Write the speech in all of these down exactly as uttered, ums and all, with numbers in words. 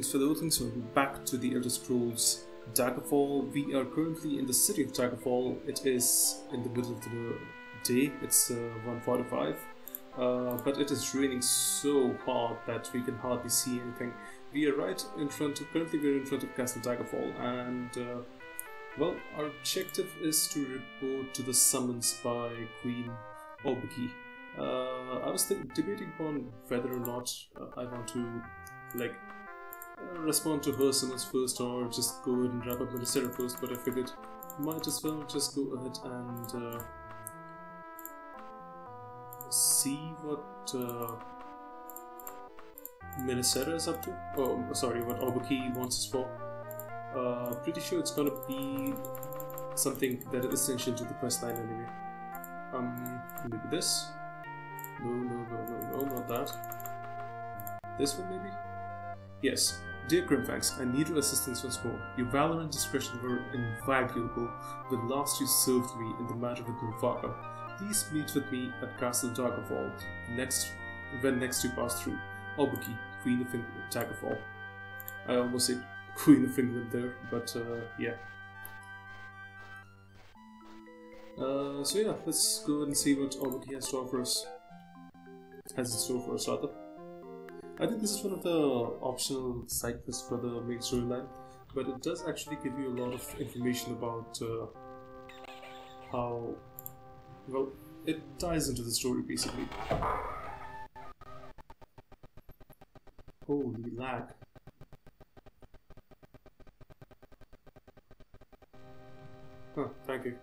Thanks for loading, so we're back to the Elder Scrolls Daggerfall. We are currently in the city of Daggerfall. It is in the middle of the day, it's uh, one forty-five, uh, but it is raining so hard that we can hardly see anything. We are right in front of, currently we're in front of Castle Necromoghan, and uh, well, our objective is to report to the summons by Queen Aubk-i. Uh, I was debating upon whether or not uh, I want to like uh, respond to her summons first or just go ahead and wrap up Mynisera first, but I figured might as well just go ahead and uh, see what uh, Mynisera is up to. Oh, sorry, what Aubk-i wants us for. Uh, pretty sure it's gonna be something that is essential to the questline anyway. Um, maybe this? No, no, no, no, no, not that. This one maybe? Yes. Dear Grimfangs, I need your assistance once more. Your valor and discretion were invaluable when last you served me in the matter with Grimfangs. Please meet with me at Castle Daggerfall next, when next you pass through. Aubk-i, Queen of Daggerfall. I almost said Queen of England there, but uh, yeah. Uh, so yeah, let's go ahead and see what Aubk-i has to offer us. Has in store for us, rather. I think this is one of the optional side quests for the main storyline, but it does actually give you a lot of information about uh, how, well, it ties into the story basically. Holy lag. Huh, thank you.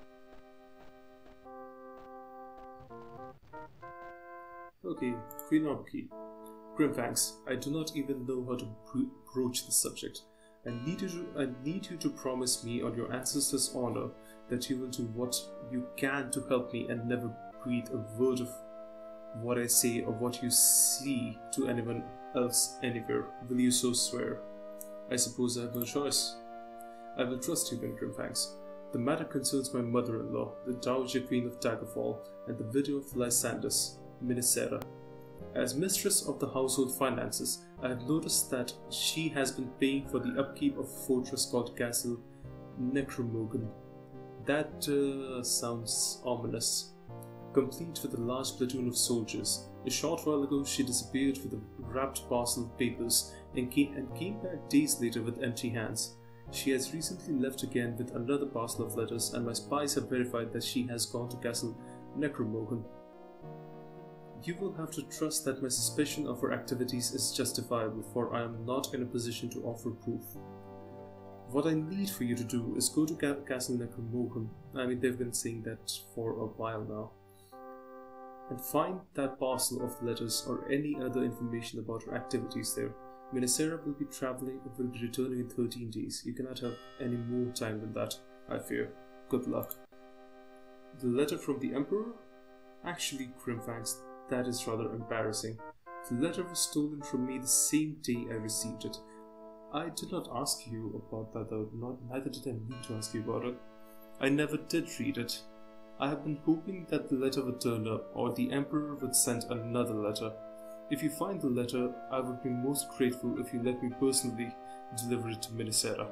Okay, Queen Aubk-i. Grimfangs, I do not even know how to broach the subject. I need you to, I need you to promise me on your ancestors' honor that you will do what you can to help me and never breathe a word of what I say or what you see to anyone else anywhere. Will you so swear? I suppose I have no choice. I will trust you then, Grimfangs. The matter concerns my mother-in-law, the Dowager Queen of Daggerfall, and the widow of Lysandus, Mynisera. As mistress of the household finances, I have noticed that she has been paying for the upkeep of a fortress called Castle Necromoghan. That uh, sounds ominous. Complete with a large platoon of soldiers. A short while ago she disappeared with a wrapped parcel of papers and came, and came back days later with empty hands. She has recently left again with another parcel of letters, and my spies have verified that she has gone to Castle Necromoghan. You will have to trust that my suspicion of her activities is justifiable, for I am not in a position to offer proof. What I need for you to do is go to Ca Castle Necromoghan, I mean they've been saying that for a while now, and find that parcel of letters or any other information about her activities there. Mynisera will be traveling, will be returning in thirteen days. You cannot have any more time than that, I fear. Good luck. The letter from the Emperor? Actually, Grimfangs, that is rather embarrassing. The letter was stolen from me the same day I received it. I did not ask you about that though, not, neither did I mean to ask you about it. I never did read it. I have been hoping that the letter would turn up, or the Emperor would send another letter. If you find the letter, I would be most grateful if you let me personally deliver it to Mynisera.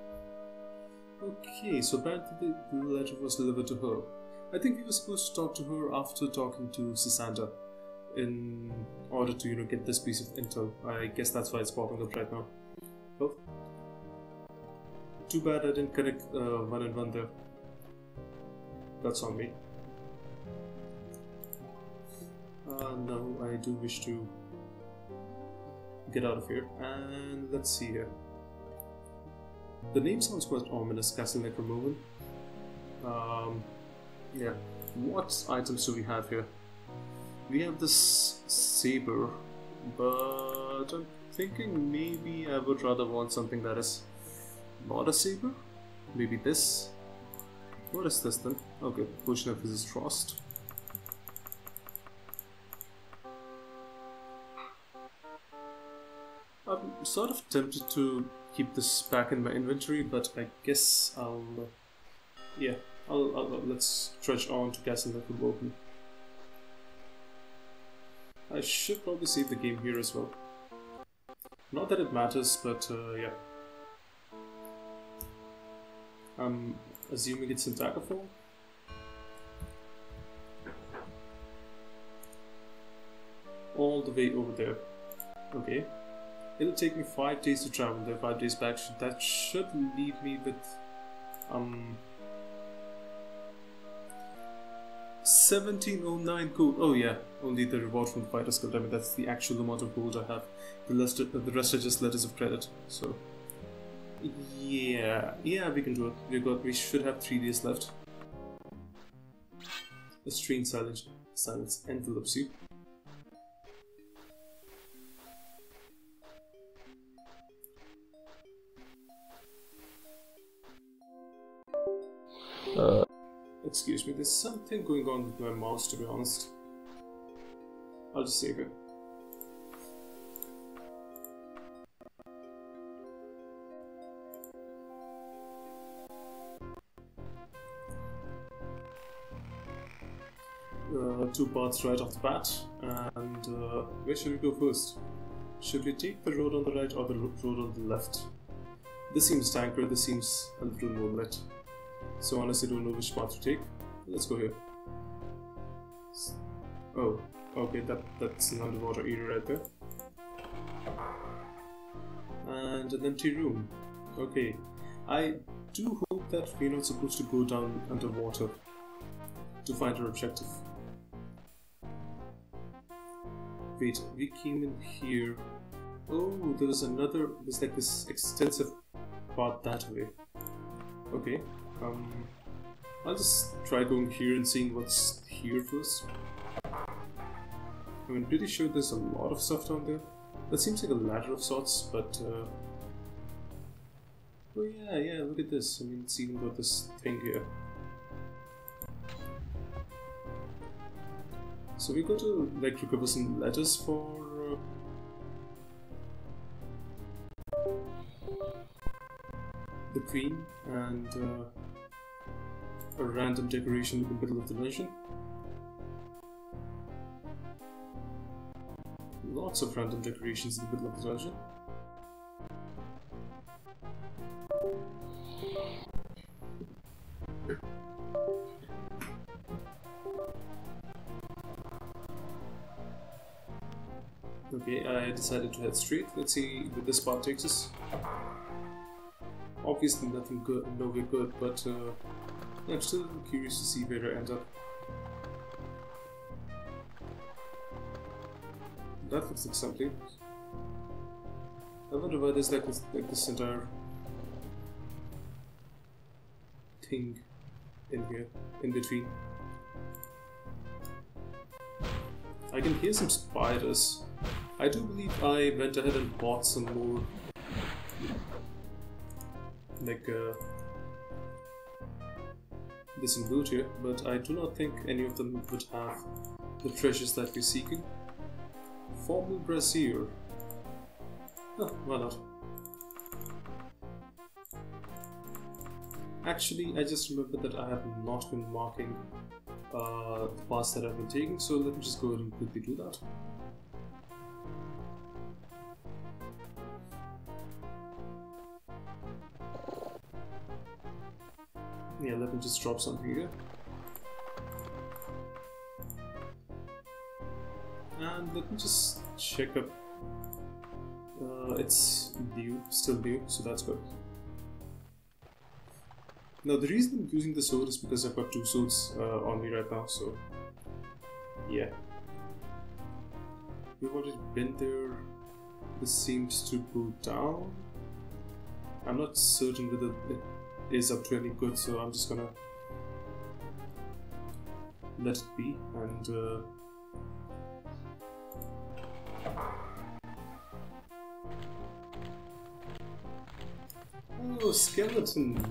Okay, so apparently the letter was delivered to her. I think we were supposed to talk to her after talking to Sisanda, in order to, you know, get this piece of intel. I guess that's why it's popping up right now. Well, too bad I didn't connect uh, one and one there. That's on me. Uh, no, I do wish to get out of here. And let's see here. The name sounds quite ominous, Castle Necromoghan. Um, yeah. What items do we have here? We have this saber, but I'm thinking maybe I would rather want something that is not a saber. Maybe this. What is this then? Okay, potion of Physics Frost. I'm sort of tempted to keep this back in my inventory, but I guess I'll, uh, yeah, I'll, I'll, let's trudge on to Castle Necromoghan. I should probably save the game here as well. Not that it matters, but uh, yeah. I'm assuming it's in Daggerfall. All the way over there. Okay. It'll take me five days to travel there, five days back. That should leave me with um seventeen oh nine gold. Oh yeah, only the reward from the Fighter's Guild. I mean, that's the actual amount of gold I have. The rest, are, the rest are just letters of credit. So yeah, yeah, we can do it. We got. We should have three days left. A strange silence, silence envelops you. Uh, excuse me, there's something going on with my mouse, to be honest. I'll just save it. Uh, two paths right off the bat, and uh, where should we go first? Should we take the road on the right or the road on the left? This seems tanker, this seems a little more lit. So honestly, don't know which path to take. Let's go here. Oh, okay, that that's an underwater area right there. And an empty room. Okay, I do hope that we're not supposed to go down underwater to find our objective. Wait, we came in here. Oh, there was another. There's like this extensive path that way. Okay. Um, I'll just try going here and seeing what's here first. I'm pretty sure there's a lot of stuff down there. That seems like a ladder of sorts, but uh... oh yeah, yeah, look at this. I mean, it's even got this thing here. So we got to like recover some letters for uh, the Queen and uh, a random decoration in the middle of the dungeon. Lots of random decorations in the middle of the dungeon. Okay, I decided to head straight. Let's see where this path takes us. Obviously nothing good, nowhere good, but uh, I'm still curious to see where I end up. That looks like something. I wonder why there's like this, like this entire thing in here, in between. I can hear some spiders. I do believe I went ahead and bought some more, like, uh, there's some loot here, but I do not think any of them would have the treasures that we're seeking. Formal brazier. Huh, why not? Actually, I just remembered that I have not been marking uh, the paths that I've been taking, so let me just go ahead and quickly do that. Yeah, let me just drop something here. And let me just check up. Uh, it's new, still new, so that's good. Now the reason I'm using the sword is because I've got two swords uh, on me right now, so yeah. We've already been there. This seems to go down. I'm not certain whether it is up to any good, so I'm just gonna let it be and uh, oh, skeleton!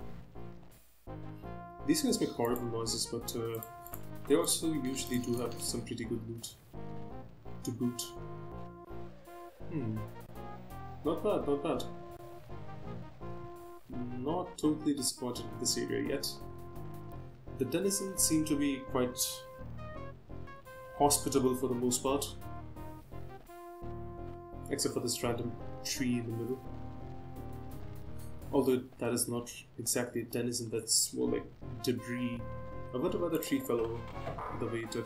These guys make horrible noises, but uh, they also usually do have some pretty good loot to boot. Hmm. Not bad, not bad. Not totally disappointed with this area yet. The denizens seem to be quite hospitable for the most part. Except for this random tree in the middle. Although that is not exactly a denizen, that's more like debris. I wonder why the tree fell over the way it did.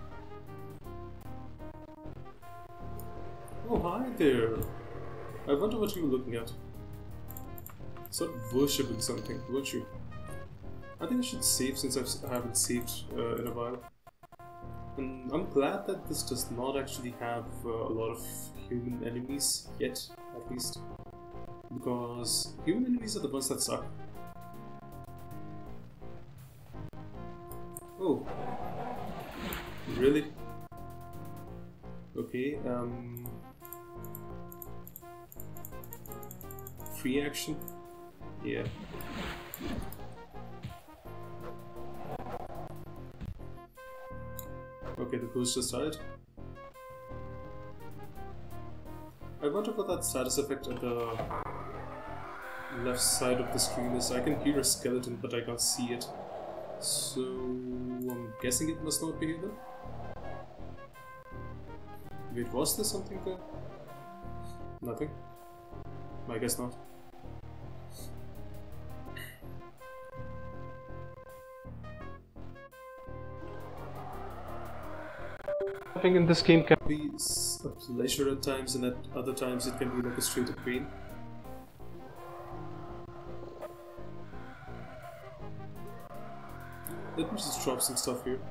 Oh, hi there! I wonder what you were looking at. Sort of worshipping something, weren't you? I think I should save since I've, I haven't saved uh, in a while. And I'm glad that this does not actually have uh, a lot of human enemies yet, at least. Because human enemies are the ones that suck. Oh. Really? Okay, um... free action? Yeah. Okay, the ghost just died. I wonder what that status effect at the left side of the screen is. I can hear a skeleton, but I can't see it. So I'm guessing it must not be here then? Wait, was there something there? Nothing? I guess not. Having in this game can be a pleasure at times, and at other times it can be like a straight up pain. Let me just drop some stuff here.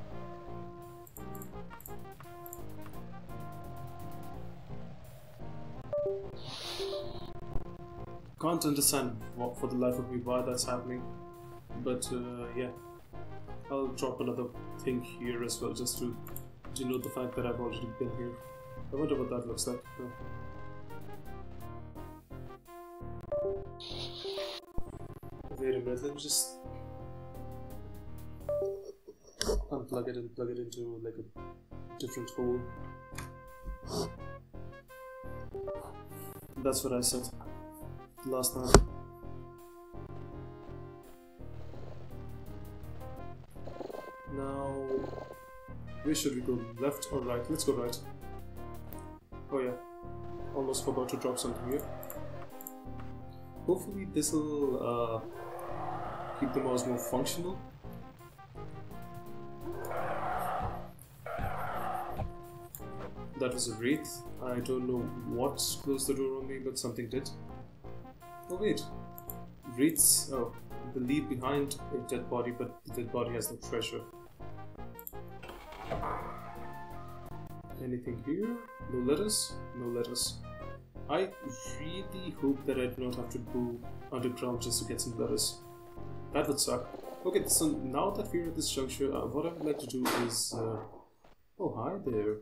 Can't understand what, for the life of me why that's happening, but uh, yeah, I'll drop another thing here as well just to denote the fact that I've already been here. I wonder what that looks like. Oh. Wait a minute, let me just unplug it and plug it into like a different hole. That's what I said last time. Now, where should we go? Left or right? Let's go right. Oh yeah, almost forgot to drop something here. Hopefully this will uh, keep the mouse more functional. That was a wraith. I don't know what closed the door on me, but something did. Oh wait, wraiths, oh, they leave behind a dead body, but the dead body has no treasure. Anything here? No letters? No letters. I really hope that I do not have to go underground just to get some letters. That would suck. Okay, so now that we're at this juncture, uh, what I would like to do is... Uh... Oh, hi there.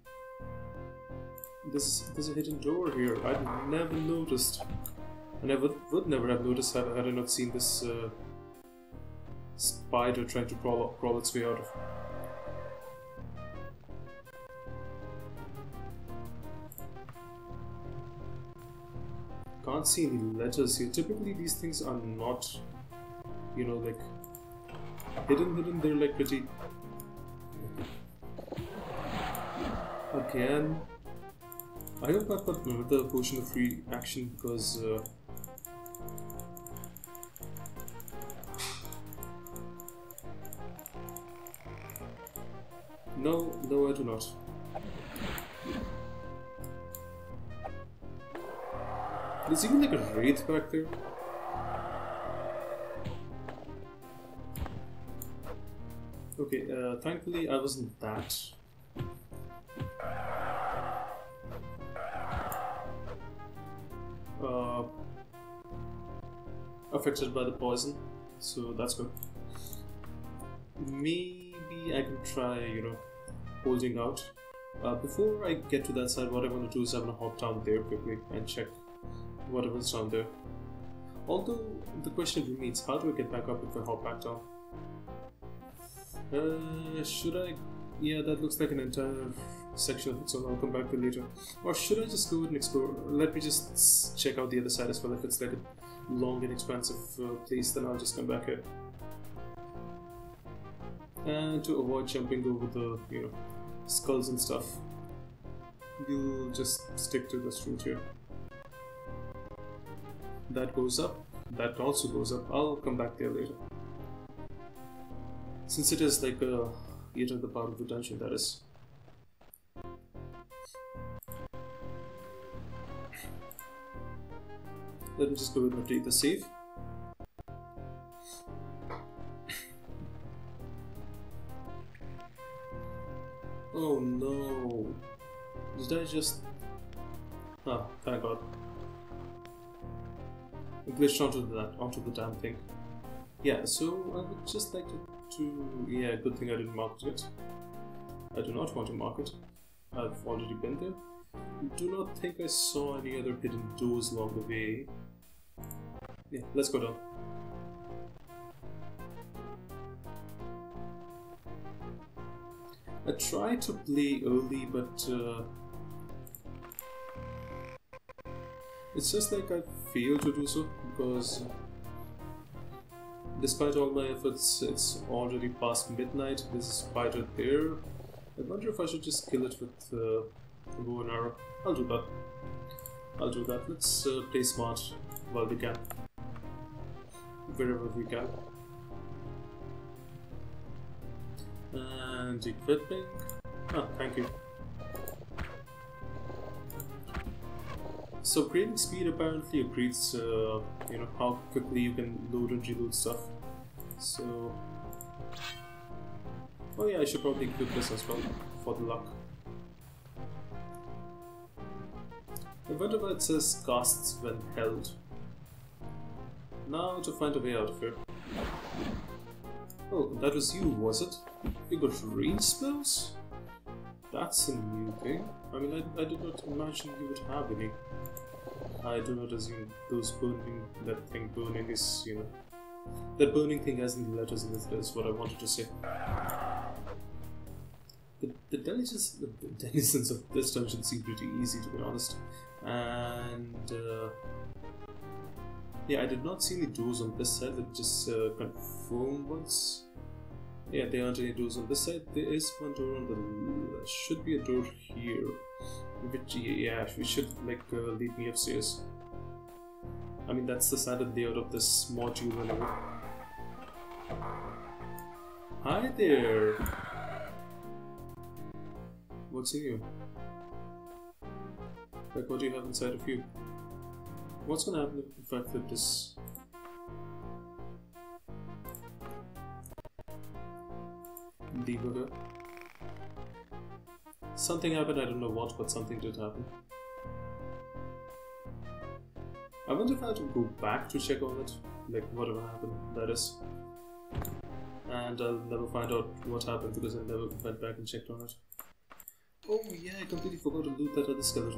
There's, there's a hidden door here. I'd never noticed. And I would, would never have noticed had, had I not seen this uh, spider trying to crawl, crawl its way out of. Can't see any letters here. Typically these things are not, you know, like hidden hidden, they're like pretty... Again, I hope I've got another potion of free action because uh, no, no I do not. There's even like a wraith back there. Okay, uh, thankfully I wasn't that. Uh, affected by the poison, so that's good. Maybe I can try, you know, holding out. Uh, before I get to that side, what I want to do is I'm gonna hop down there quickly and check whatever's down there. Although the question remains, how do I get back up if I hop back down? Uh, should I? Yeah, that looks like an entire section of it, so I'll come back to it later. Or should I just go and explore? Let me just check out the other side as well. If it's like a long and expansive uh, place, then I'll just come back here. And to avoid jumping over the, you know, skulls and stuff, we'll just stick to this route here. That goes up. That also goes up. I'll come back there later. Since it is like uh, yet another part of the dungeon, that is. Let me just go ahead and update the save. Oh no! Did I just... Ah, thank God. I glitched onto that, onto the damn thing. Yeah, so I would just like to, to... Yeah, good thing I didn't mark it yet. I do not want to mark it. I've already been there. I do not think I saw any other hidden doors along the way. Yeah, let's go down. I tried to play early, but uh, it's just like I failed to do so because despite all my efforts, it's already past midnight. There's a spider there. I wonder if I should just kill it with uh, a bow and arrow. I'll do that. I'll do that. Let's uh, play smart while we can. Wherever we can. And equipping. Ah, thank you. So upgrading speed apparently upgrades, uh, you know, how quickly you can load and reload stuff. So, oh yeah, I should probably equip this as well for the luck. I wonder why it says casts when held. Now to find a way out of here. Oh, that was you, was it? You got range spells? That's a new thing. I mean, I, I did not imagine you would have any. I do not assume those burning, that thing burning is, you know... That burning thing has any letters in it, is what I wanted to say. The, the, denizens, the, the denizens of this dungeon seem pretty easy, to be honest. And... Uh, yeah, I did not see any doors on this side. Let me just uh, confirm once. Yeah, there aren't any doors on this side. There is one door on the... There should be a door here. Which, yeah, we should, like, uh, lead me upstairs. I mean, that's the standard layout of this module anyway. Hi there! What's in you? Like, what do you have inside of you? What's gonna happen if I flip this? Debugger. Something happened, I don't know what, but something did happen. I wonder if I have to go back to check on it, like whatever happened, that is. And I'll never find out what happened because I never went back and checked on it. Oh yeah, I completely forgot to loot that other skeleton.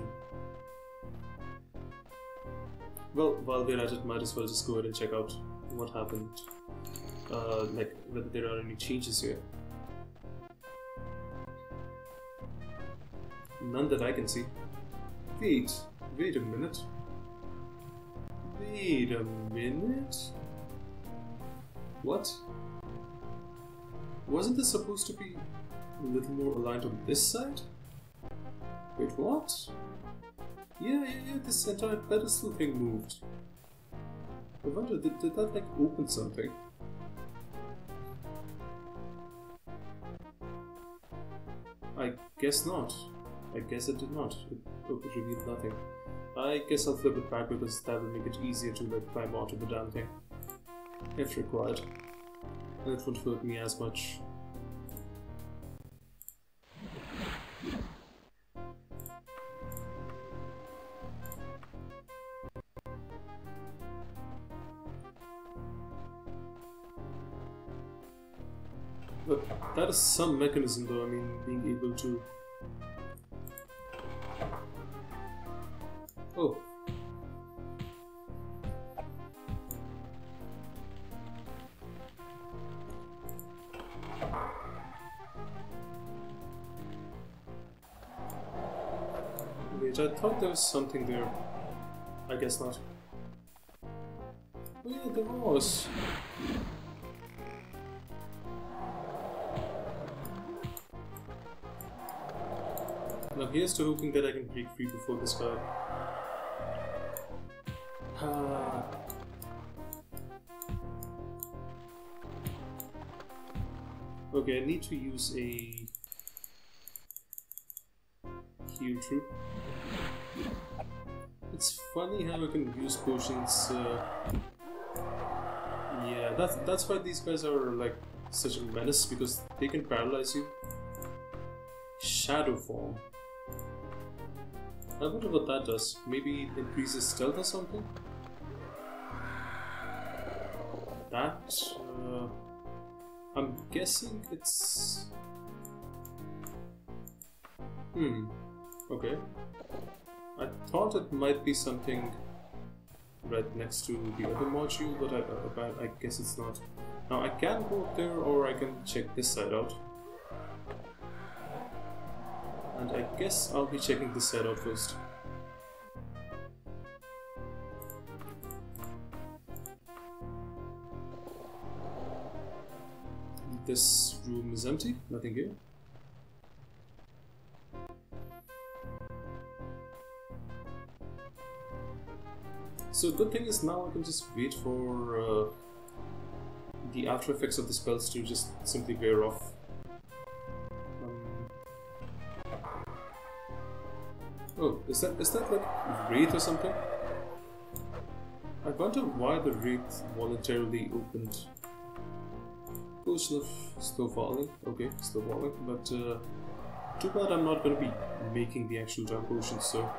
Well, while we're at it, might as well just go ahead and check out what happened. Uh, like, whether there are any changes here. None that I can see. Wait, wait a minute. Wait a minute? What? Wasn't this supposed to be a little more aligned on this side? Wait, what? Yeah, yeah, yeah, this entire pedestal thing moved. I wonder, did, did that like open something? I guess not. I guess it did not. It, it revealed nothing. I guess I'll flip it back because that will make it easier to like climb onto the damn thing. If required. And it won't hurt me as much. But that is some mechanism though, I mean, being able to... Oh. Wait, I thought there was something there. I guess not. Oh yeah, there was. Now here's to hoping that I can break free before this guy. Ah, Okay, I need to use a heal troop. It's funny how I can use potions. Uh, yeah, that's that's why these guys are like such a menace, because they can paralyze you. Shadow form. I wonder what that does. Maybe it increases stealth or something? That... Uh, I'm guessing it's... Hmm. Okay. I thought it might be something right next to the other module, but I, uh, I guess it's not. Now I can go up there, or I can check this side out. And I guess I'll be checking this side out first. This room is empty, nothing here. So good thing is now I can just wait for uh, the after effects of the spells to just simply wear off. Oh, is that is that like Wraith or something? I wonder why the Wraith voluntarily opened. Potion of slow falling. Okay, slow falling. But uh, too bad I'm not going to be making the actual jump potions, so.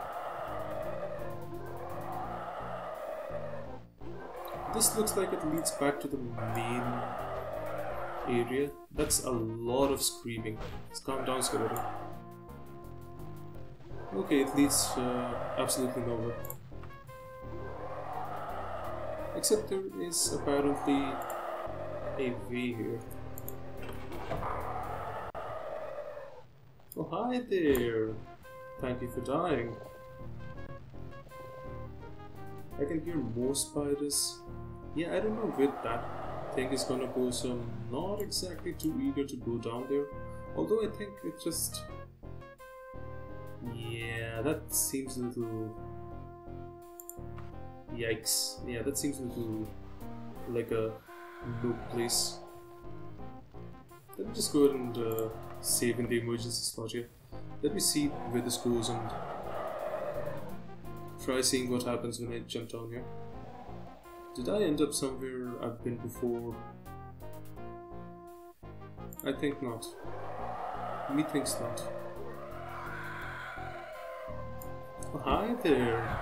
This looks like it leads back to the main area. That's a lot of screaming. Let's calm down, skeleton. Okay, it leads uh, absolutely nowhere. Except there is apparently a way here. Oh, hi there! Thank you for dying. I can hear more spiders. Yeah, I don't know where that thing is gonna go, so I'm not exactly too eager to go down there. Although I think it just... Yeah, that seems a little... Yikes. Yeah, that seems a little like a low place. Let me just go ahead and uh, save in the emergency slot here. Let me see where this goes and try seeing what happens when I jump down here. Did I end up somewhere I've been before? I think not. Methinks not. Oh, hi there!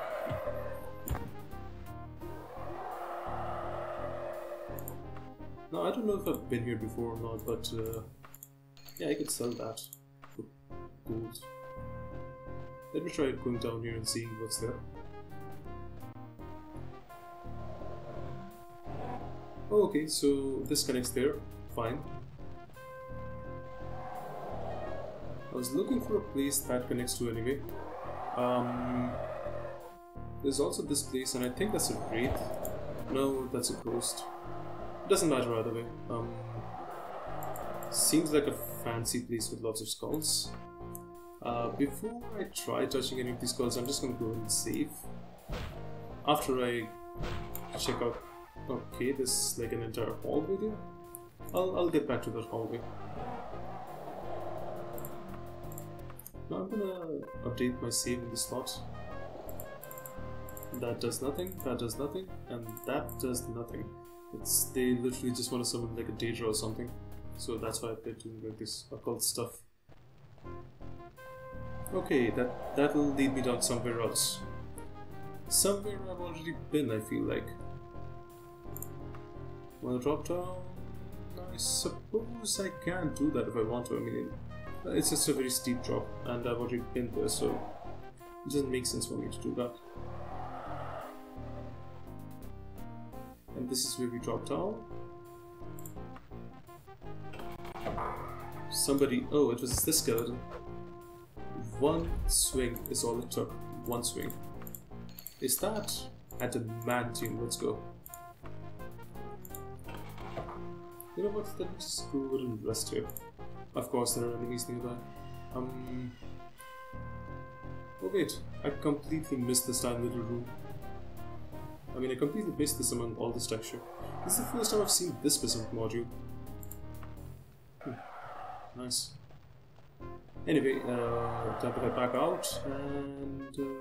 Now, I don't know if I've been here before or not, but uh, yeah, I could sell that for gold. Let me try going down here and seeing what's there. Oh, okay, so this connects there. Fine. I was looking for a place that connects to anyway. Um, there's also this place, and I think that's a wraith. No, that's a ghost. Doesn't matter either way. Um, seems like a fancy place with lots of skulls. Uh, before I try touching any of these skulls, I'm just gonna go and save. After I check out. Okay, there's like an entire hallway there. I'll I'll get back to that hallway. Now I'm gonna update my save in the slot. That does nothing. That does nothing, and that does nothing. It's, they literally just want to summon like a Daedra or something. So that's why they're doing like this occult stuff. Okay, that, that'll lead me down somewhere else. Somewhere I've already been, I feel like. Wanna drop down? I suppose I can do that if I want to. I mean, it's just a very steep drop, and I've already been there, so it doesn't make sense for me to do that. And this is where we drop down. Somebody... Oh, it was this skeleton. One swing is all it took. One swing. Is that adamantium? Let's go. You know what? Let me just go ahead and rest here. Of course, there are enemies nearby. Um... Oh wait, I completely missed this tiny little room. I mean, I completely missed this among all this texture. This is the first time I've seen this specific module. Nice. Anyway, uh, time to head back out and. Uh,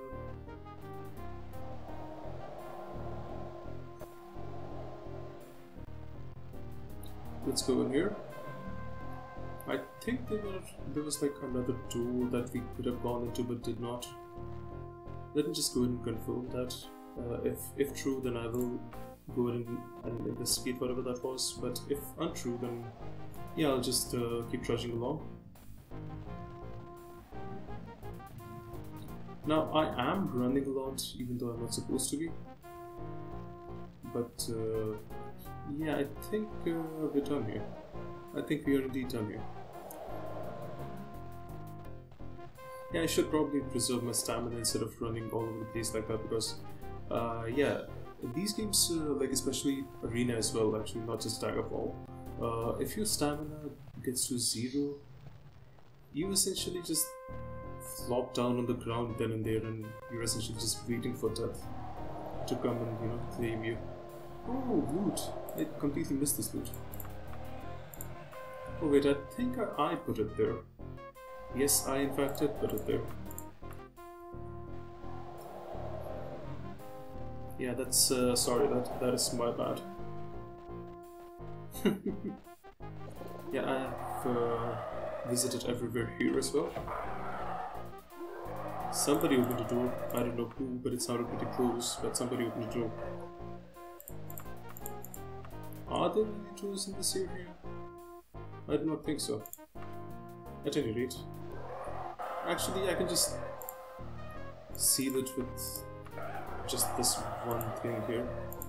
let's go in here. I think there were there was like another door that we could have gone into but did not. Let me just go ahead and confirm that. Uh, if if true, then I will go ahead and, and investigate whatever that was. But if untrue, then yeah, I'll just uh, keep trudging along. Now I am running a lot, even though I'm not supposed to be. But uh, yeah, I think uh, we're done here. I think we are indeed done here. Yeah, I should probably preserve my stamina instead of running all over the place like that because, uh, yeah, these games, uh, like especially Arena as well, actually, not just Daggerfall, uh, if your stamina gets to zero, you essentially just flop down on the ground then and there, and you're essentially just waiting for death to come and, you know, claim you. Oh, loot! I completely missed this loot. Oh wait, I think I, I put it there. Yes, I in fact did put it there. Yeah, that's, uh, sorry, that, that is my bad. Yeah, I have uh, visited everywhere here as well. Somebody opened the door. I don't know who, but it sounded pretty close, but somebody opened the door. Are there any doors in this area? I do not think so. At any rate. Actually, I can just seal it with just this one thing here.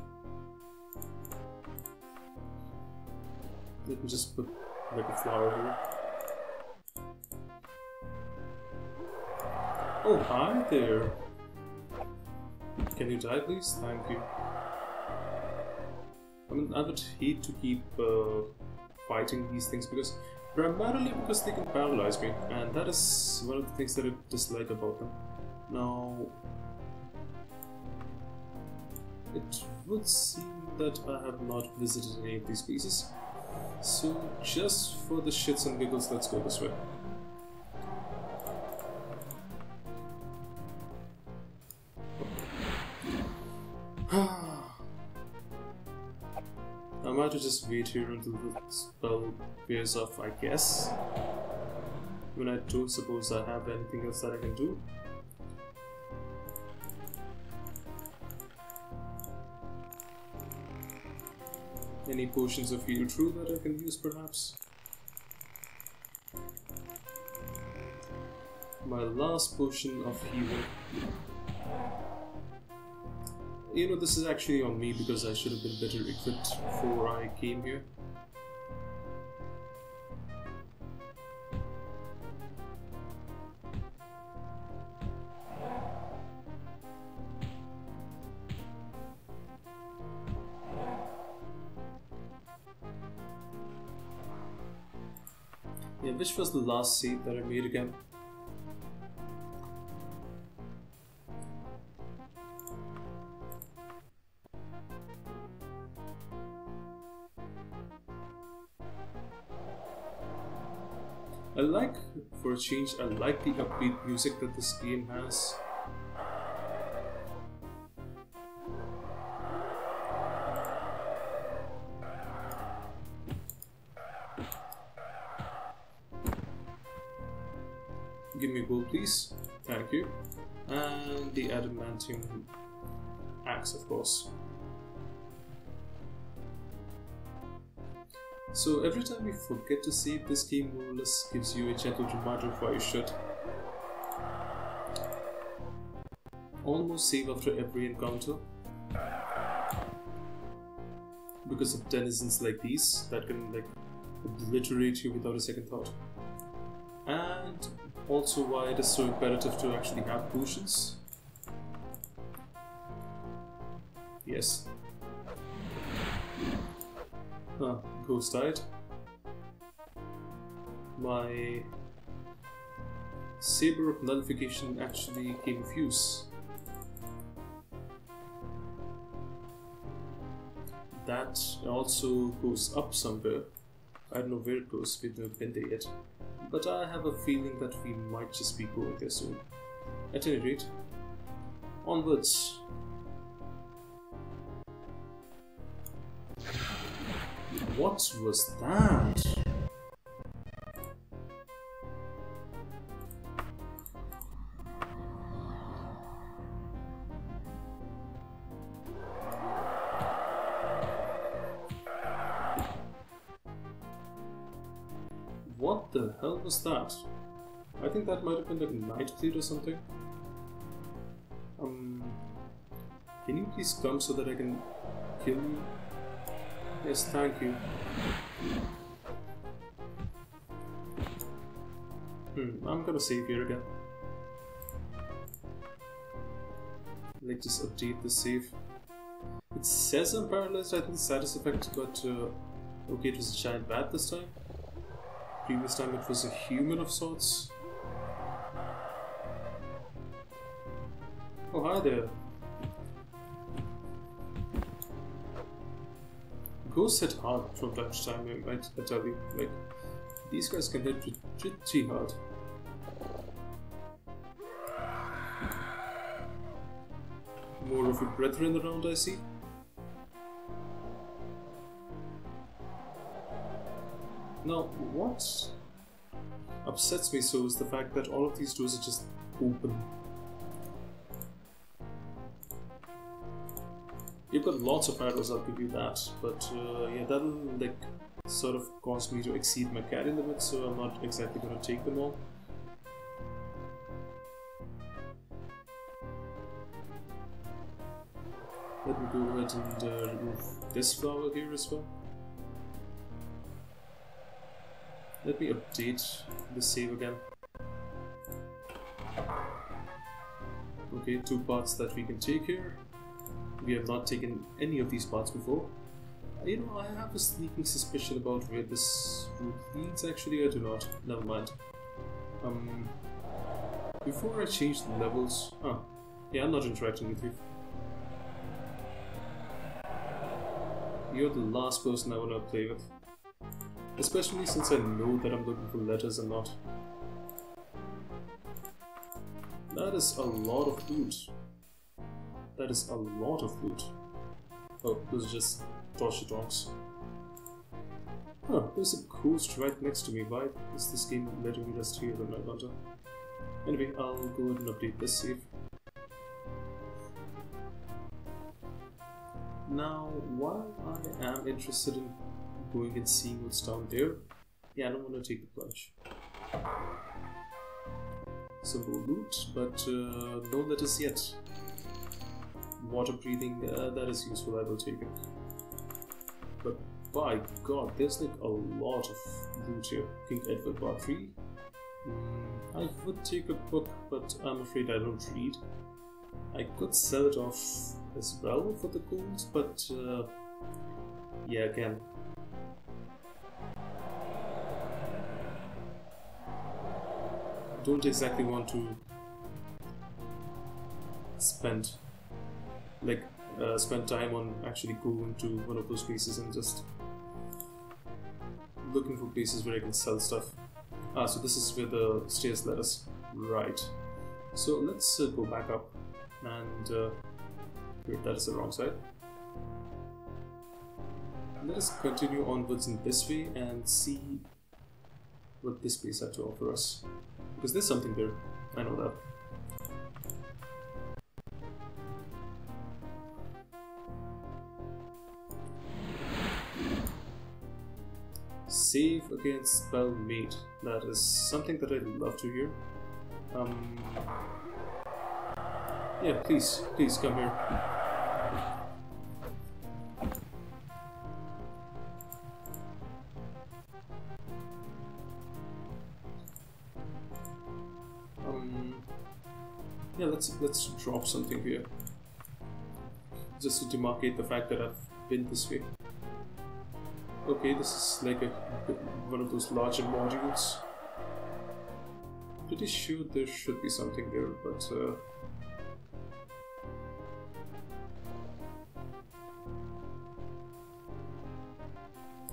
Let me just put like a flower here. Oh, hi there! Can you die, please? Thank you. I mean, I would hate to keep uh, fighting these things because, primarily because they can paralyze me, and that is one of the things that I dislike about them. Now, it would seem that I have not visited any of these places, so just for the shits and giggles, let's go this way. I might have to just wait here until the spell wears off, I guess. When I don't suppose I have anything else that I can do. Any potions of heal true that I can use, perhaps? My last potion of healing. You know, this is actually on me because I should have been better equipped before I came here. Yeah, which was the last save that I made again? I like, for a change, I like the upbeat music that this game has. Give me gold, please. Thank you. And the adamantium axe, of course. So every time you forget to save, this game more or less gives you a gentle reminder of why you should. Almost save after every encounter. Because of denizens like these that can like obliterate you without a second thought. And also why it is so imperative to actually have potions. Yes. Ah, ghost died. My saber of nullification actually came of use. That also goes up somewhere. I don't know where it goes, we haven't been there yet. but I have a feeling that we might just be going there soon. At any rate, onwards. What was that? What the hell was that? I think that might have been like a night plate or something. Um, can you please come so that I can kill you? Yes, thank you. Hmm, I'm gonna save here again. Let's just update the save. It says I'm paralyzed, I think status effect, but uh, okay, it was a giant bat this time. Previous time it was a human of sorts. Oh, hi there. Ghosts hit hard from time to time, I, I tell you. Like, these guys can hit pretty hard. More of your brethren around, I see. Now, what upsets me so is the fact that all of these doors are just open. You've got lots of arrows, I'll give you that, but uh, yeah, that'll like sort of cause me to exceed my carry limit, so I'm not exactly going to take them all. Let me go ahead and uh, remove this flower here as well. Let me update the save again. Okay, two parts that we can take here. We have not taken any of these parts before. You know, I have a sneaking suspicion about where this route leads. Actually, I do not. Never mind. Um, before I change the levels... Ah, yeah, I'm not interacting with you. You're the last person I want to play with. Especially since I know that I'm looking for letters and not. That is a lot of loot. That is a lot of loot. Oh, those are just torture dogs. Huh, there's a ghost right next to me. Why is this game letting me rest here when I want to? Anyway, I'll go ahead and update this save. Now, while I am interested in going and seeing what's down there, yeah, I don't want to take the plunge. Some more loot, but uh, no letters yet. Water breathing, uh, that is useful, I will take it. But by God, there's like a lot of loot here. King Edward Part three. Mm, I would take a book, but I'm afraid I don't read. I could sell it off as well for the gold, but uh, yeah, again. Don't exactly want to spend like uh, spend time on actually going to one of those places and just looking for places where I can sell stuff. Ah, so this is where the stairs led us. Right. So let's uh, go back up and uh, wait, that is the wrong side. Let us continue onwards in this way and see what this place had to offer us. Because there's something there, I know that. Save against spell mate. That is something that I'd love to hear. Um, yeah, please, please come here. Um, yeah, let's let's drop something here, just to demarcate the fact that I've been this way. Okay, this is like a one of those larger modules. Pretty sure there should be something there, but uh,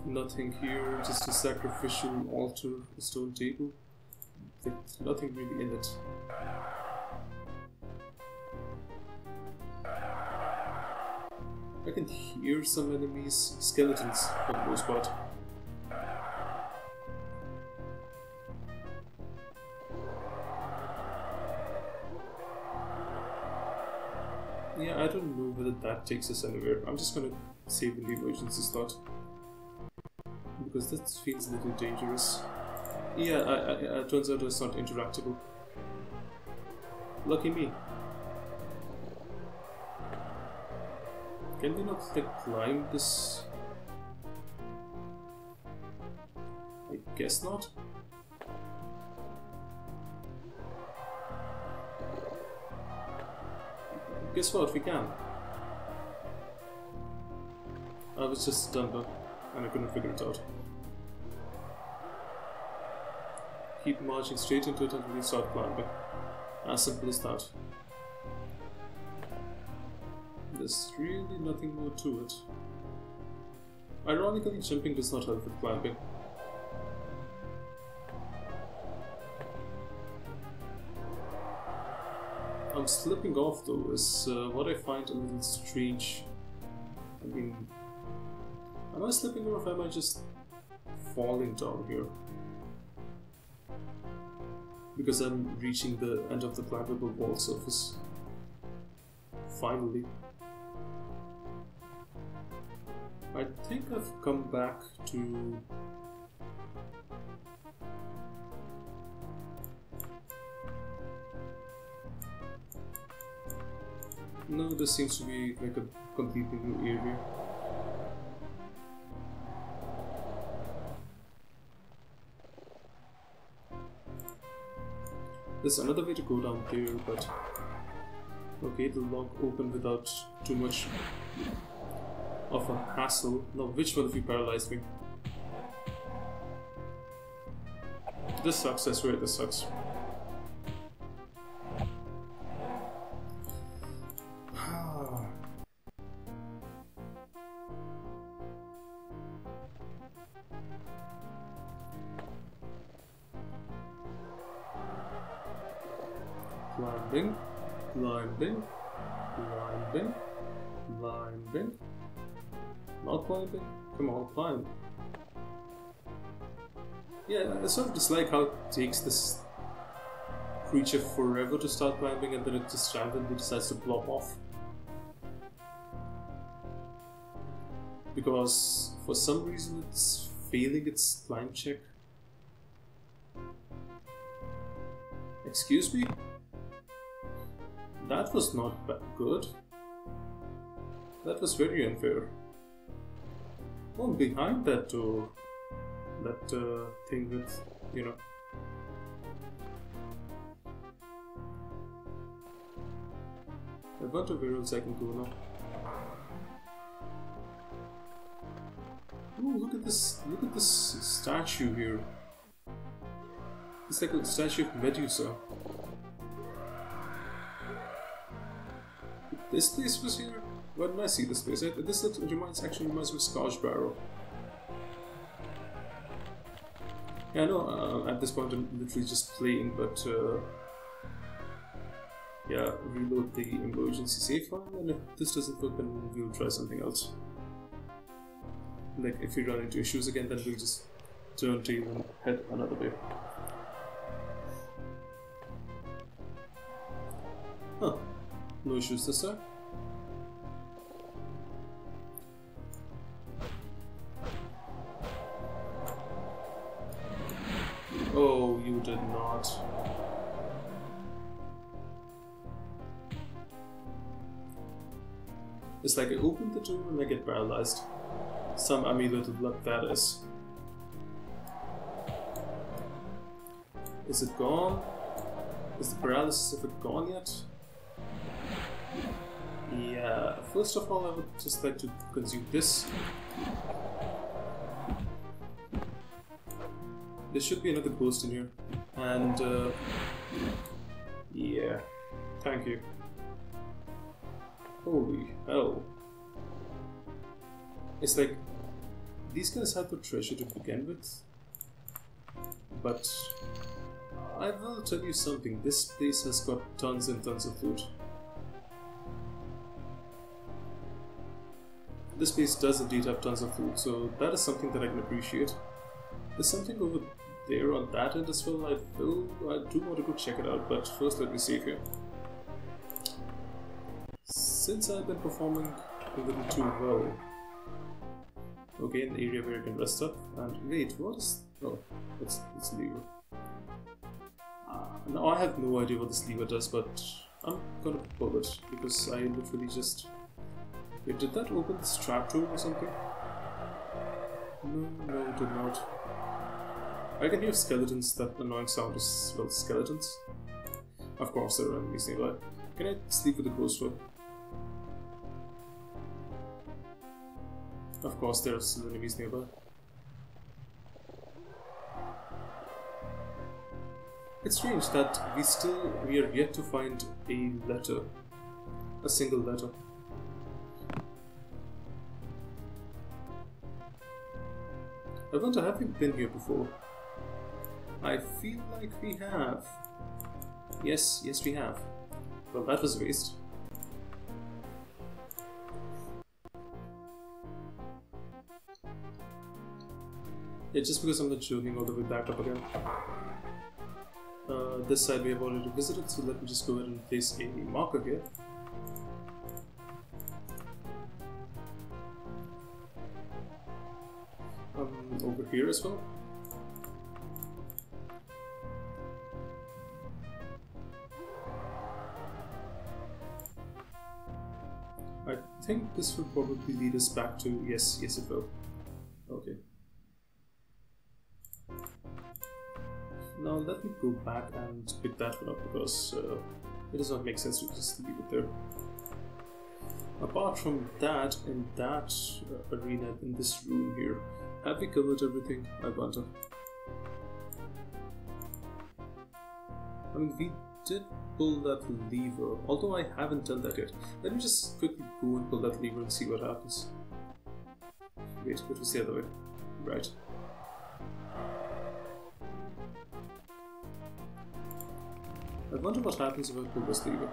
Nothing here, just a sacrificial altar, a stone table. There's nothing really in it. I can hear some enemies, skeletons for the most part. Yeah, I don't know whether that takes us anywhere. I'm just gonna save in the emergency slot. Because that feels a little dangerous. Yeah, I, I, it turns out it's not interactable. Lucky me. Can we not like climb this? I guess not. Guess what? We can. I was just done though, and I couldn't figure it out. Keep marching straight into it until we start climbing. As simple as that. There's really nothing more to it. Ironically, jumping does not help with climbing. I'm slipping off though, is uh, what I find a little strange. I mean, am I slipping off or am I just falling down here? Because I'm reaching the end of the climbable wall surface. Finally. I think I've come back to... No, this seems to be like a completely new area. There's another way to go down there, but... Okay, the lock opened without too much of a hassle. Now, which one of you paralyzed me? This sucks, I swear this sucks. Climbing, climbing, climbing, climbing. Not climbing? Come on, climb. Yeah, I sort of dislike how it takes this creature forever to start climbing and then it just randomly decides to plop off. Because for some reason it's failing its climb check. Excuse me? That was not good. That was very unfair. Oh, behind that door. That uh, thing with, you know. I wonder where else I can go now. Oh, look at this! Look at this statue here. It's like a statue of Medusa. This place was here? Where did I see this place? This reminds, actually reminds me of Scourge Barrow. Yeah, I know uh, at this point I'm literally just playing, but uh, yeah, reload the emergency save file, and if this doesn't work, then we'll try something else. Like, if we run into issues again, then we'll just turn tail and head another way. Huh. No issues this time. Oh, you did not. It's like I open the door and I get paralyzed. Some amulet of luck that is. Is it gone? Is the paralysis of it gone yet? Yeah, first of all I would just like to consume this. There should be another ghost in here. And uh, yeah, thank you. Holy hell. It's like these guys had the treasure to begin with, but I will tell you something, this place has got tons and tons of loot. This place does indeed have tons of loot, so that is something that I can appreciate. There's something over there on that end as well. I will, I do want to go check it out, but first let me save here. Since I've been performing a little too well. Okay, an area where I can rest up. And wait, what is... oh, it's, it's lever. Uh, now I have no idea what this lever does, but I'm gonna pull it because I literally just... wait, did that open this trapdoor or something? No, no, it did not. I can hear skeletons. That annoying sound is, well, skeletons. Of course, there are enemies nearby. Can I sleep with the ghost whip? Of course, there are still enemies nearby. It's strange that we still, we are yet to find a letter. A single letter. I wonder, have we been here before? I feel like we have. Yes, yes we have. Well, that was a waste. Yeah, just because I'm not journeying all the way back up again. Uh, this side we have already visited, so let me just go ahead and place a marker here. Um, over here as well. I think this will probably lead us back to... yes, yes it will. Okay. Now let me go back and pick that one up because uh, it does not make sense to just leave it there. Apart from that, in that uh, arena, in this room here, have we covered everything? I wonder. I mean, we did pull that lever, although I haven't done that yet. Let me just quickly go and pull that lever and see what happens. Wait, it was the other way. Right. I wonder what happens if I pull this lever.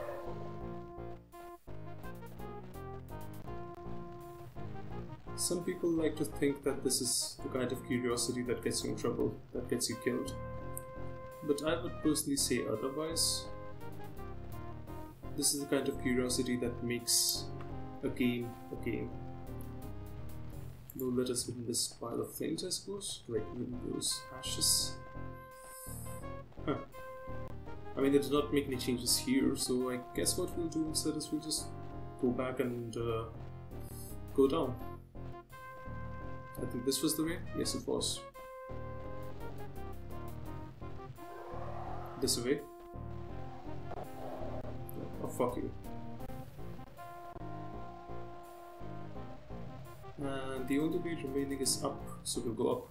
Some people like to think that this is the kind of curiosity that gets you in trouble, that gets you killed. But I would personally say otherwise. This is the kind of curiosity that makes a game a game. No letters within this pile of flames, I suppose? Like within those ashes? Huh. I mean, they did not make any changes here, so I guess what we'll do instead is we'll just go back and uh, go down. I think this was the way? Yes, it was. This way? Oh, fuck you. And the only way remaining is up, so we'll go up.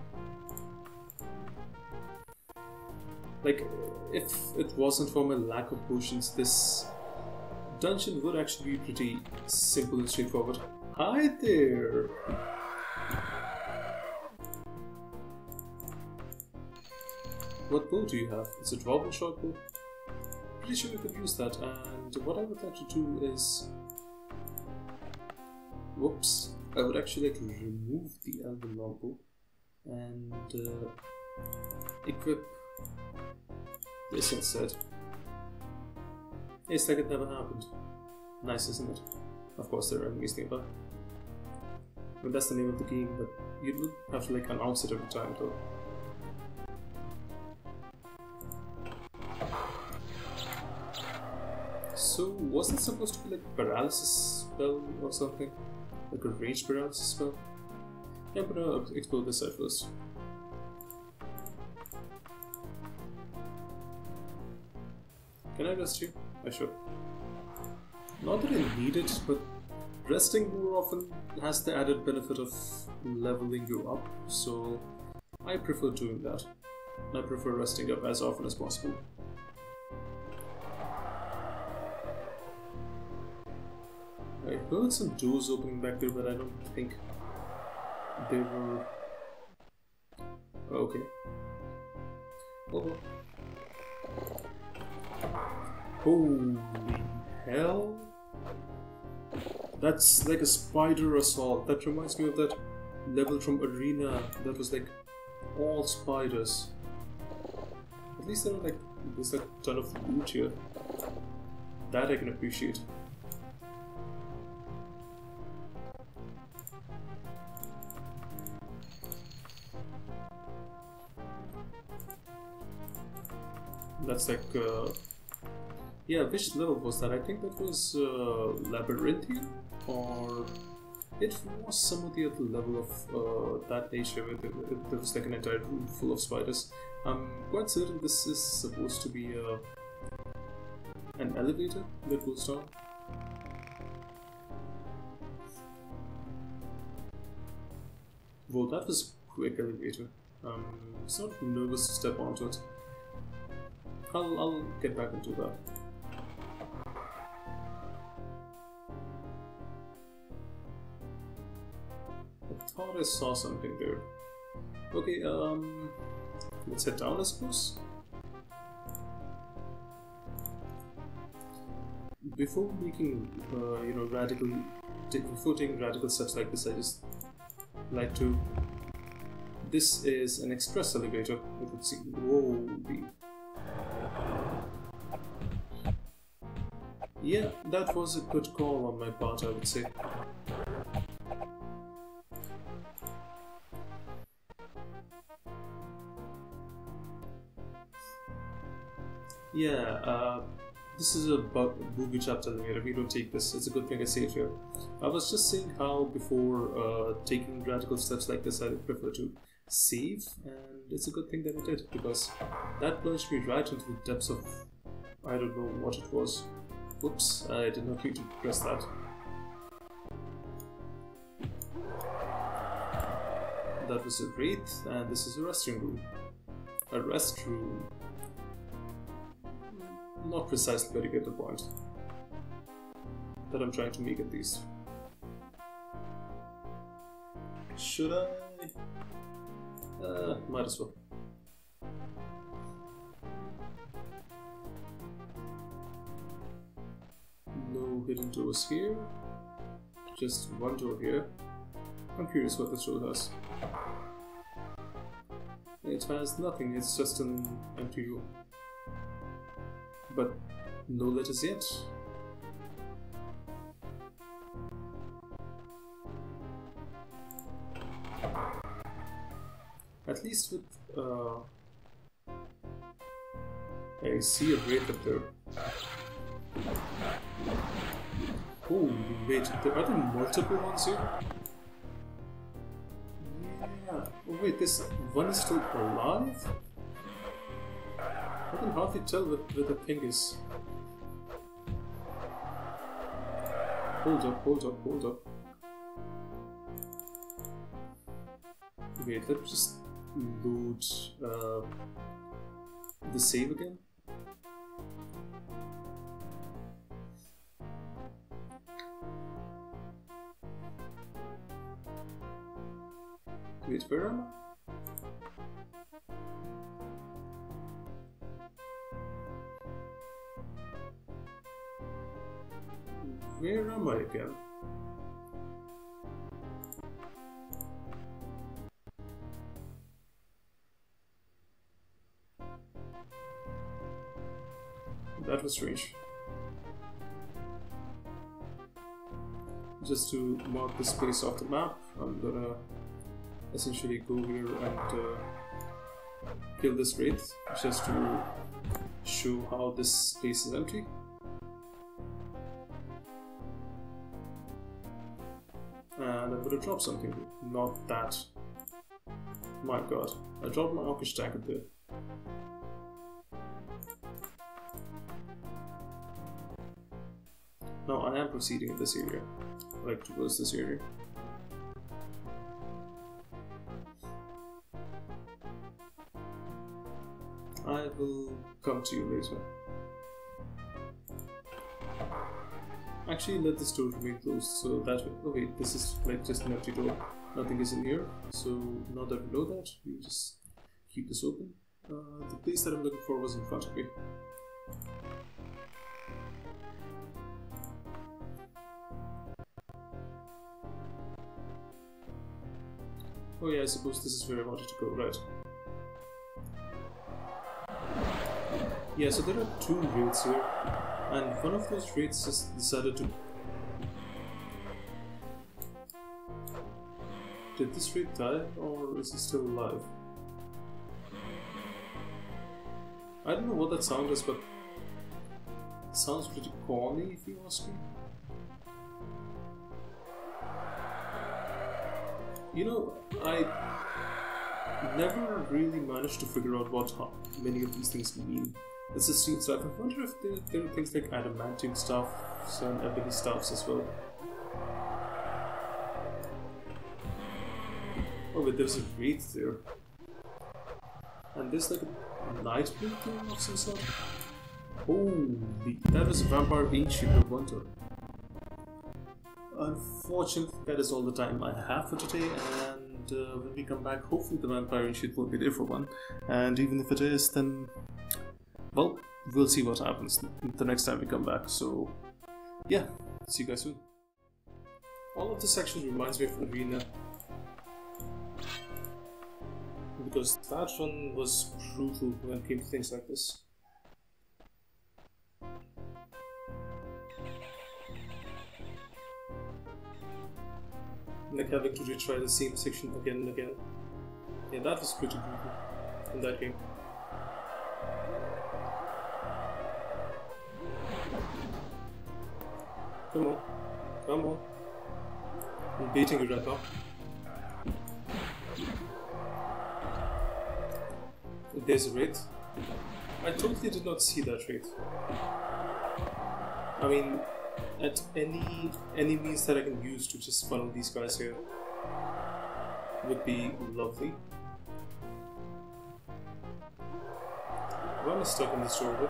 Like, if it wasn't for my lack of potions, this dungeon would actually be pretty simple and straightforward. Hi there! What bow do you have? It's a dwarven short bow. Pretty sure we could use that, and what I would like to do is... whoops. I would actually like to remove the elven longbow and uh, equip this instead. It's like it never happened. Nice, isn't it? Of course there are enemies nearby. I mean, that's the name of the game, but you don't have to like announce it every time though. So, was it supposed to be like a paralysis spell or something? Like a ranged paralysis spell? Yeah, I'm gonna explore this side first. Can I rest here? I should. Not that I need it, but resting more often has the added benefit of leveling you up, so I prefer doing that. I prefer resting up as often as possible. I heard some doors opening back there, but I don't think they were... Okay. Oh. Holy hell. That's like a spider assault. That reminds me of that level from Arena that was like all spiders. At least there are like, there's like a ton of loot here. That I can appreciate. That's like, uh, yeah, which level was that? I think that was uh, Labyrinthian, or it was some of the other level of uh, that nature where there, there was like an entire room full of spiders. I'm quite certain this is supposed to be uh, an elevator that goes down. Whoa, that was a quick elevator. I'm sort of nervous to step onto it. I'll, I'll get back into that. I thought I saw something there. Okay, um... let's head down, I suppose. Before making, uh, you know, radical... Before taking radical steps like this, I just like to... This is an express elevator. You could see... Whoa, the... Yeah, that was a good call on my part, I would say. Yeah, uh, this is a booby-trapped elevator. We don't take this. It's a good thing I saved here. I was just saying how before uh, taking radical steps like this, I prefer to save, and it's a good thing that I did, because that plunged me right into the depths of... I don't know what it was. Oops, I did not need to press that. That was a wraith, and this is a resting room. A restroom. Not precisely where you get the point that I'm trying to make at least. Should I? Uh, might as well. No hidden doors here. Just one door here. I'm curious what this door has. It has nothing, it's just an empty room. But no letters yet. At least with, uh... I see a wraith up there. Oh, wait, there are there multiple ones here? Yeah. Oh wait, this one is still alive? I can hardly tell where, where the thing is. Hold up, hold up, hold up. Wait, let's just load uh, the save again. Wait, where am I? Where am I again? That was strange. Just to mark this place off the map, I'm gonna essentially go here and uh, kill this wraith, just to show how this space is empty. And I'm gonna drop something. Not that. My god. I dropped my orcish dagger there. Now I am proceeding in this area. Like towards this area. I will come to you later. Actually, let this door remain closed, so that way. Oh wait, this is like just an empty door. Nothing is in here, so now that we know that, we just keep this open. Uh, the place that I'm looking for was in front of me. Oh yeah, I suppose this is where I wanted to go, right? Yeah, so there are two raids here, and one of those raids just decided to... Did this raid die, or is it still alive? I don't know what that sound is, but it sounds pretty corny if you ask me. You know, I never really managed to figure out what many of these things mean. It's just seems like I wonder if there, there are things like adamantium stuff, some ebony stuffs as well. Oh, but there's a wraith there. And there's like a nightmare thing of some sort. Holy, that is a vampire ancient of wonder. Unfortunately, that is all the time I have for today, and uh, when we come back, hopefully the vampire ancient won't be there for one. And even if it is, then, well, we'll see what happens the next time we come back. So, yeah, see you guys soon. All of this actually reminds me of Arena, because that one was brutal when it came to things like this. Like having to retry the same section again and again. Yeah, that was pretty brutal in that game. Come on, come on. I'm beating you right now. There's a wraith. I totally did not see that wraith. I mean, at any any means that I can use to just funnel these guys here would be lovely. Why am I stuck in this doorway?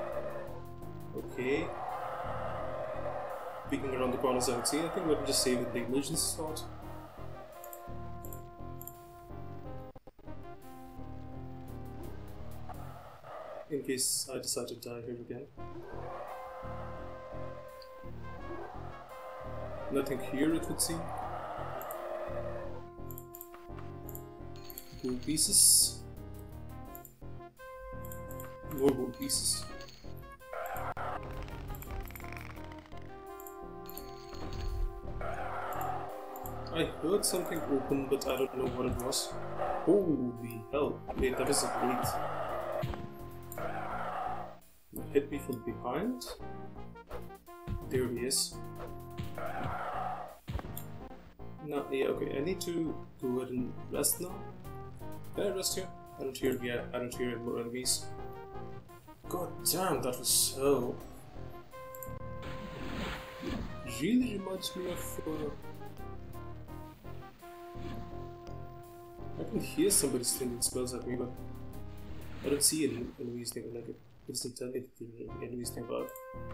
Okay. Peeking around the corners I would see. I think we'll just save it the emergency slot. In case I decide to die here again. Nothing here, it would seem. Gold pieces. More gold pieces. I heard something open, but I don't know what it was. Holy hell. Wait, that is a wraith. Hit me from behind. There he is. No, yeah, okay, I need to go ahead and rest now. Can I rest here? I don't hear, yeah, I don't hear any more enemies. God damn, that was so... Really reminds me of... Uh... I can hear somebody slinging spells at me, but I don't see any enemies nearby. Like it doesn't tell me that there are enemies nearby.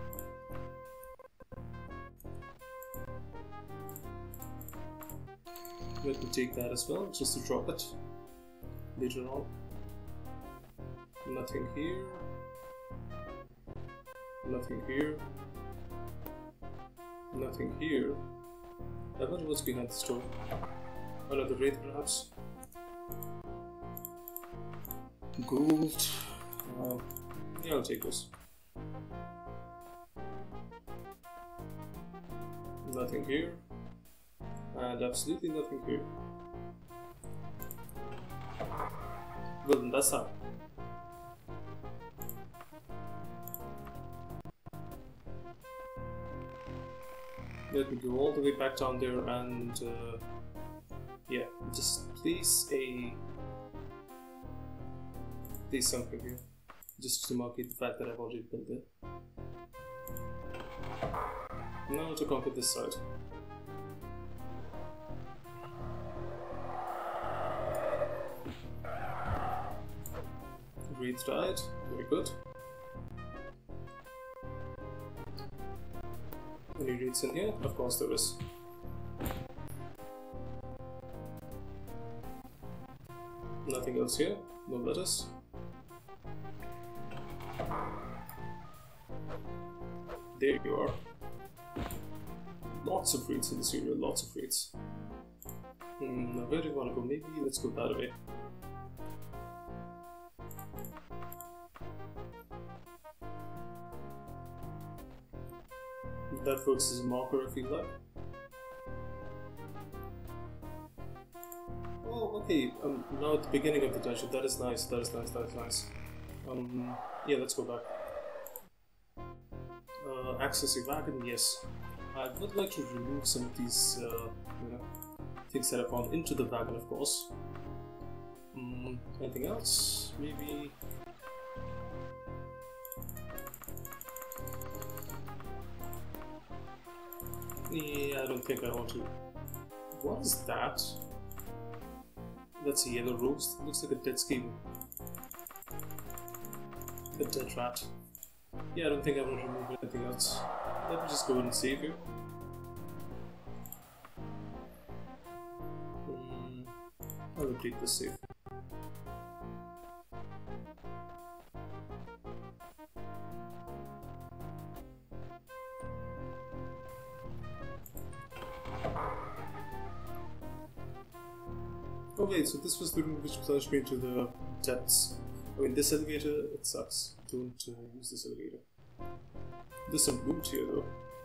Let me take that as well, just to drop it later on. Nothing here. Nothing here. Nothing here. I wonder what's behind this door. Another wraith, perhaps. Gold. Uh, yeah, I'll take this. Nothing here. And absolutely nothing here. Well, then that's how. Let me go all the way back down there and uh, yeah, just place a place something here, just to market the fact that I've already been there. Now to conquer this side. Wraith died, very good. Any wraiths in here? Of course there is. Nothing else here. No letters. There you are. Lots of rates in this area, lots of rates. Hmm, now where do you want to go? Maybe let's go that way. That works as a marker, I feel like. Oh, okay. Um, now at the beginning of the dungeon. That is nice. That is nice. That is nice. Um, yeah, let's go back. Uh, access a wagon. Yes, I would like to remove some of these, uh, you know, things that I found into the wagon, of course. Um, anything else? Maybe. Yeah, I don't think I want to. What is that? That's a yellow rose. It looks like a dead skin. A dead rat. Yeah, I don't think I want to remove anything else. Let me just go ahead and save here. Hmm. I will take this save. Okay, so this was the room which plunged me into the depths. I mean, this elevator, it sucks. Don't uh, use this elevator. There's some loot here though.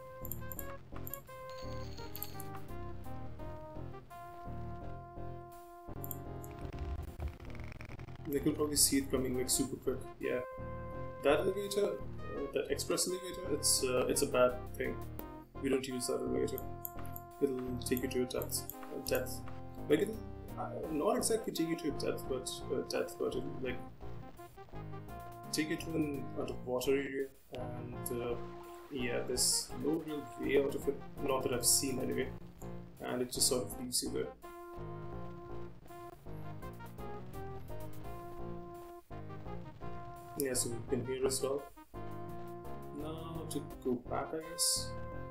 They could probably see it coming like super quick. Yeah, that elevator, uh, that express elevator, it's uh, it's a bad thing. We don't use that elevator. It'll take you to a depth. A depth. Like it'll uh, not exactly take you to a depth, but uh, depth, but it'll like take you to an underwater area, and uh, yeah, there's no real way out of it. Not that I've seen anyway, and it just sort of leaves you there. Yeah, so we've been here as well. Now to go back, I guess.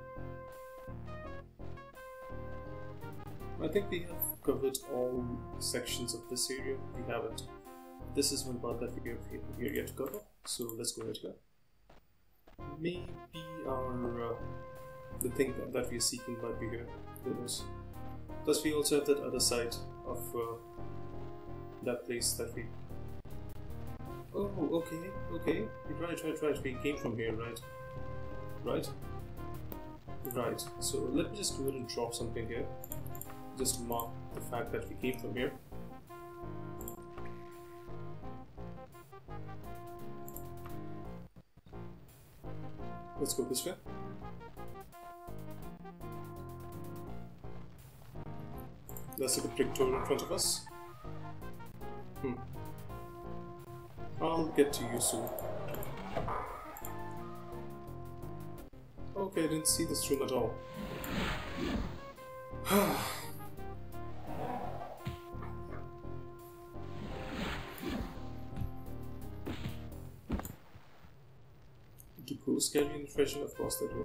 I think we have covered all sections of this area. We haven't. This is one part that we have here yet to cover, so let's go ahead here. Maybe our uh, the thing that, that we are seeking might be here. Who knows? Plus, we also have that other side of uh, that place that we. Oh, okay, okay. Right, right, right. We came from here, right? Right? Right. So let me just go ahead and drop something here. Just to mark the fact that we came from here. Let's go this way. That's a big door in front of us. Hmm. I'll get to you soon. Okay, I didn't see this room at all. Do ghosts carry any treasure? Of course they don't.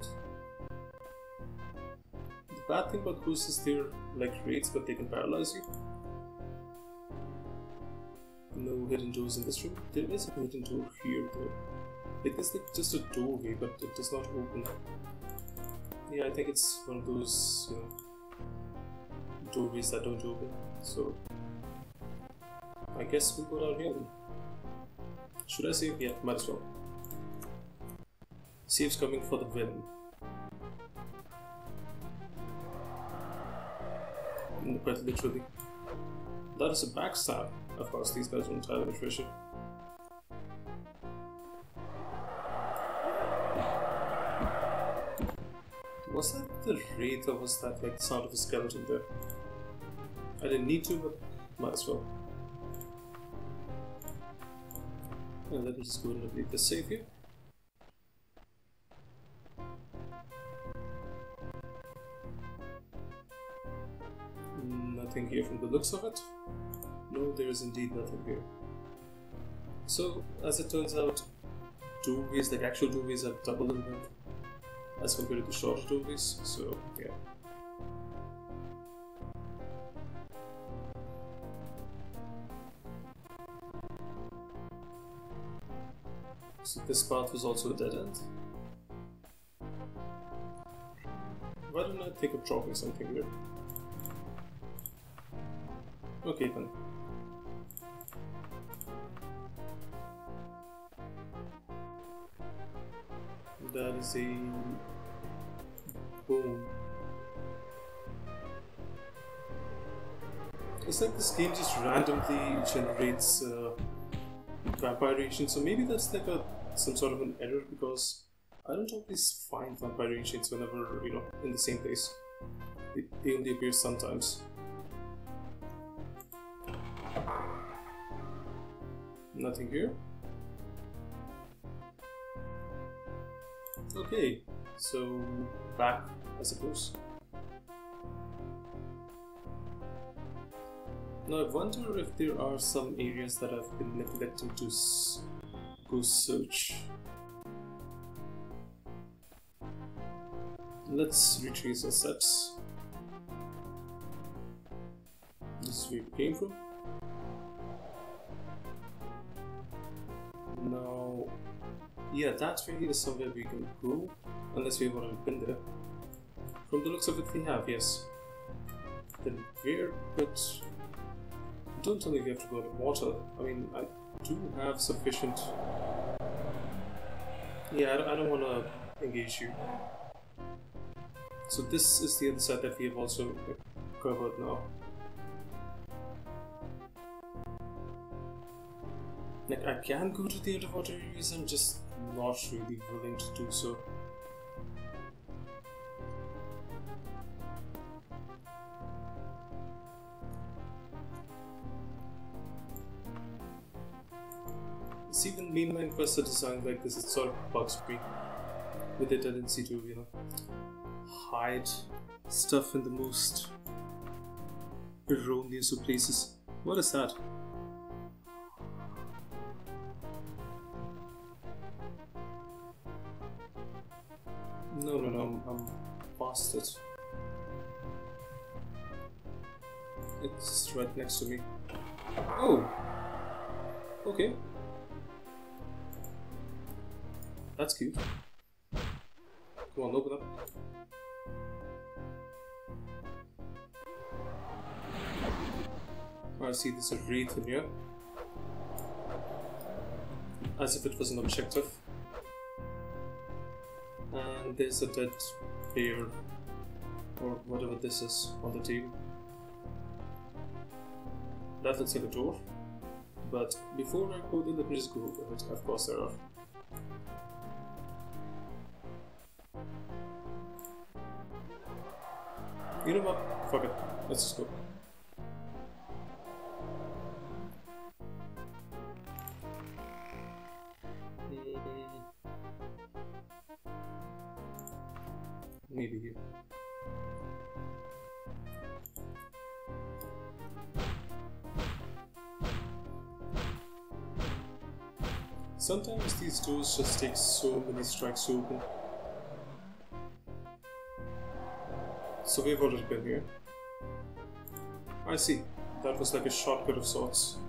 The bad thing about ghosts is they're like wraiths, but they can paralyze you. No hidden doors in this room. There is a hidden door here though. It is like just a doorway, but it does not open. Yeah, I think it's one of those, you know, doorways that don't open. So I guess we'll go down here then. Should I save? Yeah, might as well. Save's coming for the win. Quite literally. That is a backstab. Of course, these guys don't have any treasure. Was that the wraith or was that like the sound of a skeleton there? I didn't need to, but might as well. And let me just go ahead and leave this save here. Nothing here from the looks of it. No, there is indeed nothing here. So, as it turns out, doorways, like actual doorways, are double in length as compared to the shorter doorways, so yeah. So this path was also a dead end. Why don't I think of dropping something here? Okay then. That is a bone. It's like this game just randomly generates uh, vampire ancients, so maybe that's like a some sort of an error because I don't always find vampire ancients whenever, you know, in the same place. They, they only appear sometimes. Nothing here. Okay, so back, I suppose. Now I wonder if there are some areas that I've been neglecting to s go search. Let's retrace our steps. This is where we came from. Now, yeah, that way is somewhere we can go, unless we've already been there. From the looks of it, we have, yes. Then where? But don't tell me we have to go to water. I mean, I do have sufficient. Yeah, I don't, I don't want to engage you. So this is the other side that we have also covered now. Like, I can go to the underwater areas, I'm just not really willing to do so. See, when mainline quests are designed like this, it sort of bugs me with a tendency to, you know, hide stuff in the most erroneous of places. What is that? No, no, no, I'm, I'm past it. It's right next to me. Oh! Okay. That's cute. Come on, open up. I see there's a wreath in here. As if it was an objective. And there's a dead bear, or whatever this is, on the table. That looks like a door. But before I go there, let me just go over it. Of course there are. You know what? Fuck it. Let's just go. Maybe here. Sometimes these doors just take so many strikes to open. So we've already been here. I see. That was like a shortcut of sorts.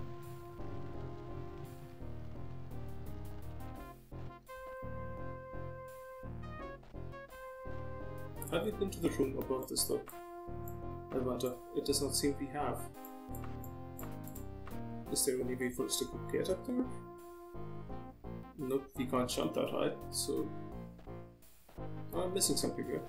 Have we been to the room above this though? I wonder. It does not seem we have. Is there any way for us to get up there? Nope, we can't jump that high, so I'm missing something here.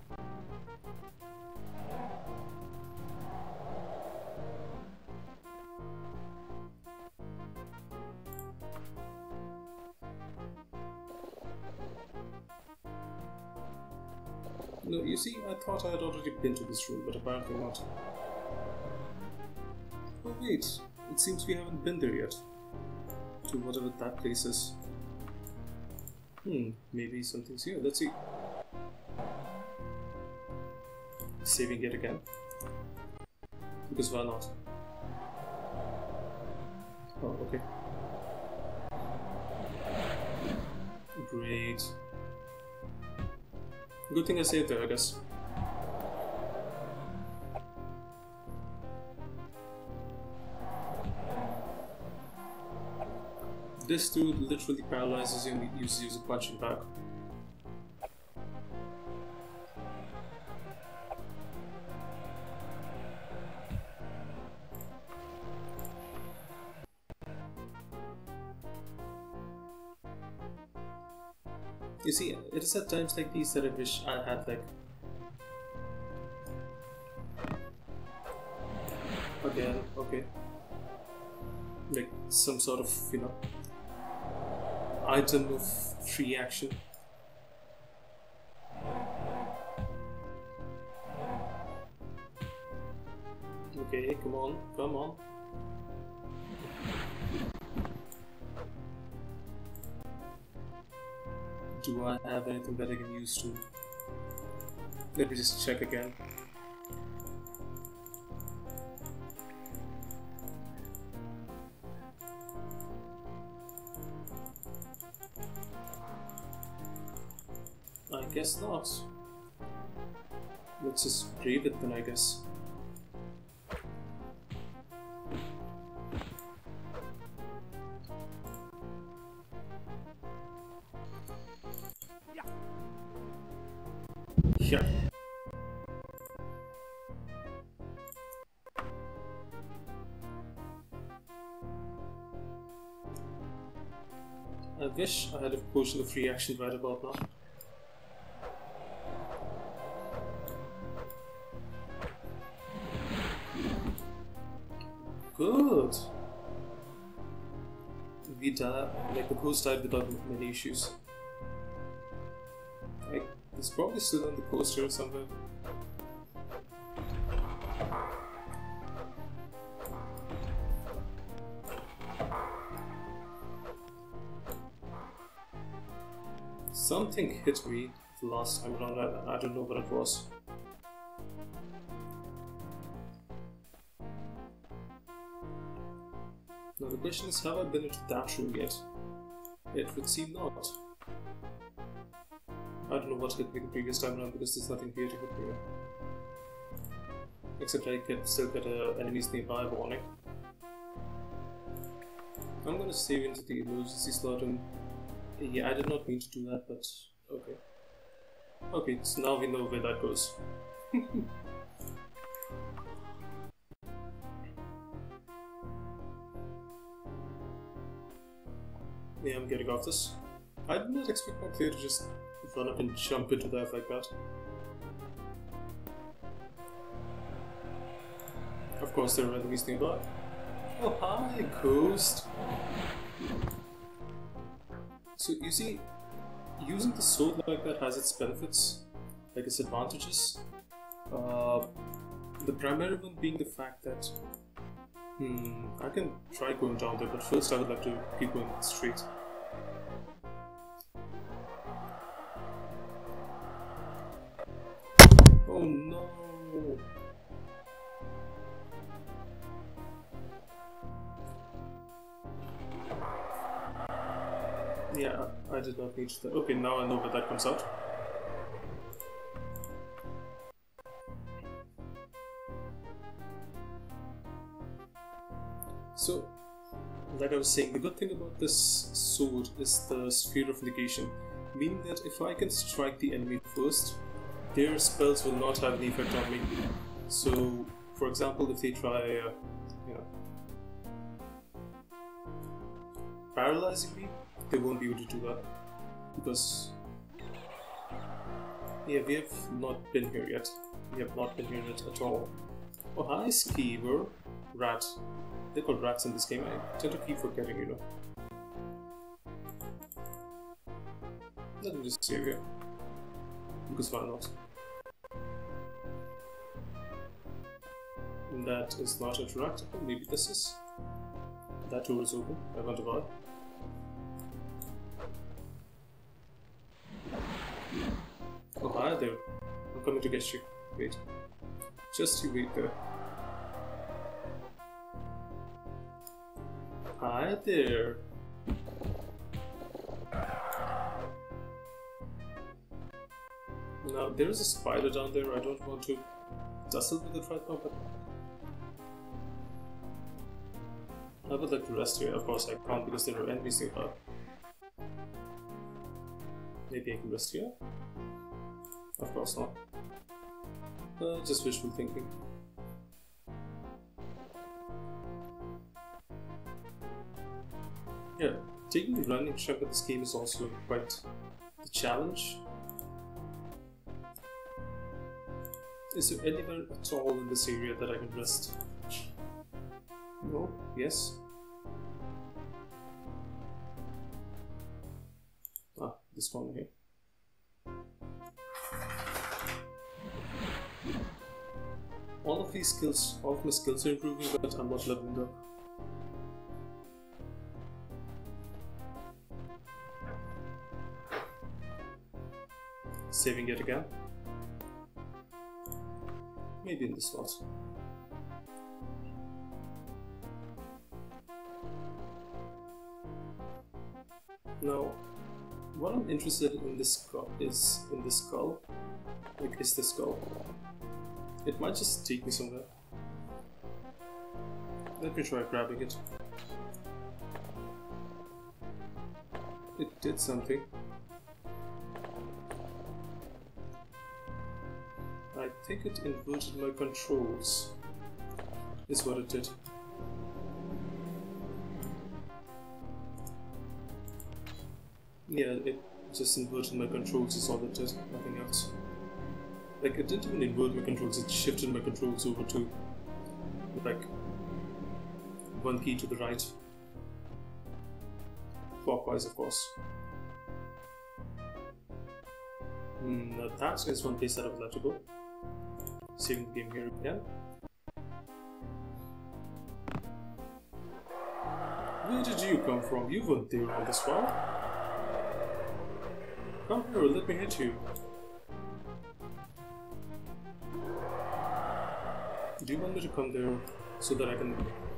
No, you see, I thought I had already been to this room, but apparently not. Oh wait, it seems we haven't been there yet. To whatever that place is. Hmm, maybe something's here. Let's see. Saving it again. Because why not? Oh, okay. Great. Good thing I saved there, I guess. This dude literally paralyzes you and uses you as a punching bag. You see, it is at times like these that I wish I had like again, okay. Like some sort of, you know, item of free action. Okay, come on, come on. Do I have anything that I can use to... Let me just check again. I guess not. Let's just brave it then, I guess. Yeah. I wish I had a potion of free action right about now. Good. We died, like the ghost died without many issues. Like, it's probably still on the coast here somewhere. Something hit me the last time around, I, I don't know what it was. Now the question is, have I been into that room yet? It would seem not. I don't know what hit me the previous time around because there's nothing here to hit me. Except I can still get uh, enemies nearby warning. I'm gonna save into the emergency slot and... Yeah, I did not mean to do that, but okay. Okay, so now we know where that goes. Yeah, I'm getting off this. I did not expect my player to just run up and jump into that like that. Of course, there are enemies nearby. Oh, hi, Ghost! So, you see, using the sword like that has its benefits, like its advantages. Uh, the primary one being the fact that, hmm, I can try going down there, but first I would like to keep going straight. Oh no! Yeah, I did not need that. Okay, now I know where that comes out. So, like I was saying, the good thing about this sword is the sphere of negation, meaning that if I can strike the enemy first, their spells will not have any effect on me. So, for example, if they try, uh, you know, paralyzing me, they won't be able to do that, because, yeah, we have not been here yet. We have not been here yet at all. Oh, hi, Skeever. Rat. They're called rats in this game. I tend to keep forgetting, you know. Let me just save here. Because why not? That is not interactable. Maybe this is. That door is open. I wonder why. Oh, hi there. I'm coming to get you. Wait. Just you wait there. Hi there. Now, there is a spider down there. I don't want to tussle with it right now, but... I would like to rest here. Of course I can't because there are enemies nearby. Maybe I can rest here? Of course not. Uh, just wishful thinking. Yeah, taking the running chunk of this game is also quite the challenge. Is there anywhere at all in this area that I can rest? No? Yes? Ah, this corner here. All of these skills, all of my skills are improving, but I'm not leveling up. Saving it again. Maybe in this slot. Now, what I'm interested in this skull is in this skull. Like, is the skull? It might just take me somewhere. Let me try grabbing it. It did something. I think it inverted my controls, is what it did. Yeah, it just inverted my controls is all it did, nothing else. Like, it didn't even invert my controls, it shifted my controls over to, like, one key to the right. Clockwise, of course. Mm, now that is one place that I would like to go. Saving the game here again. Where did you come from? You weren't there all this while. Come here, let me hit you. Do you want me to come there so that I can...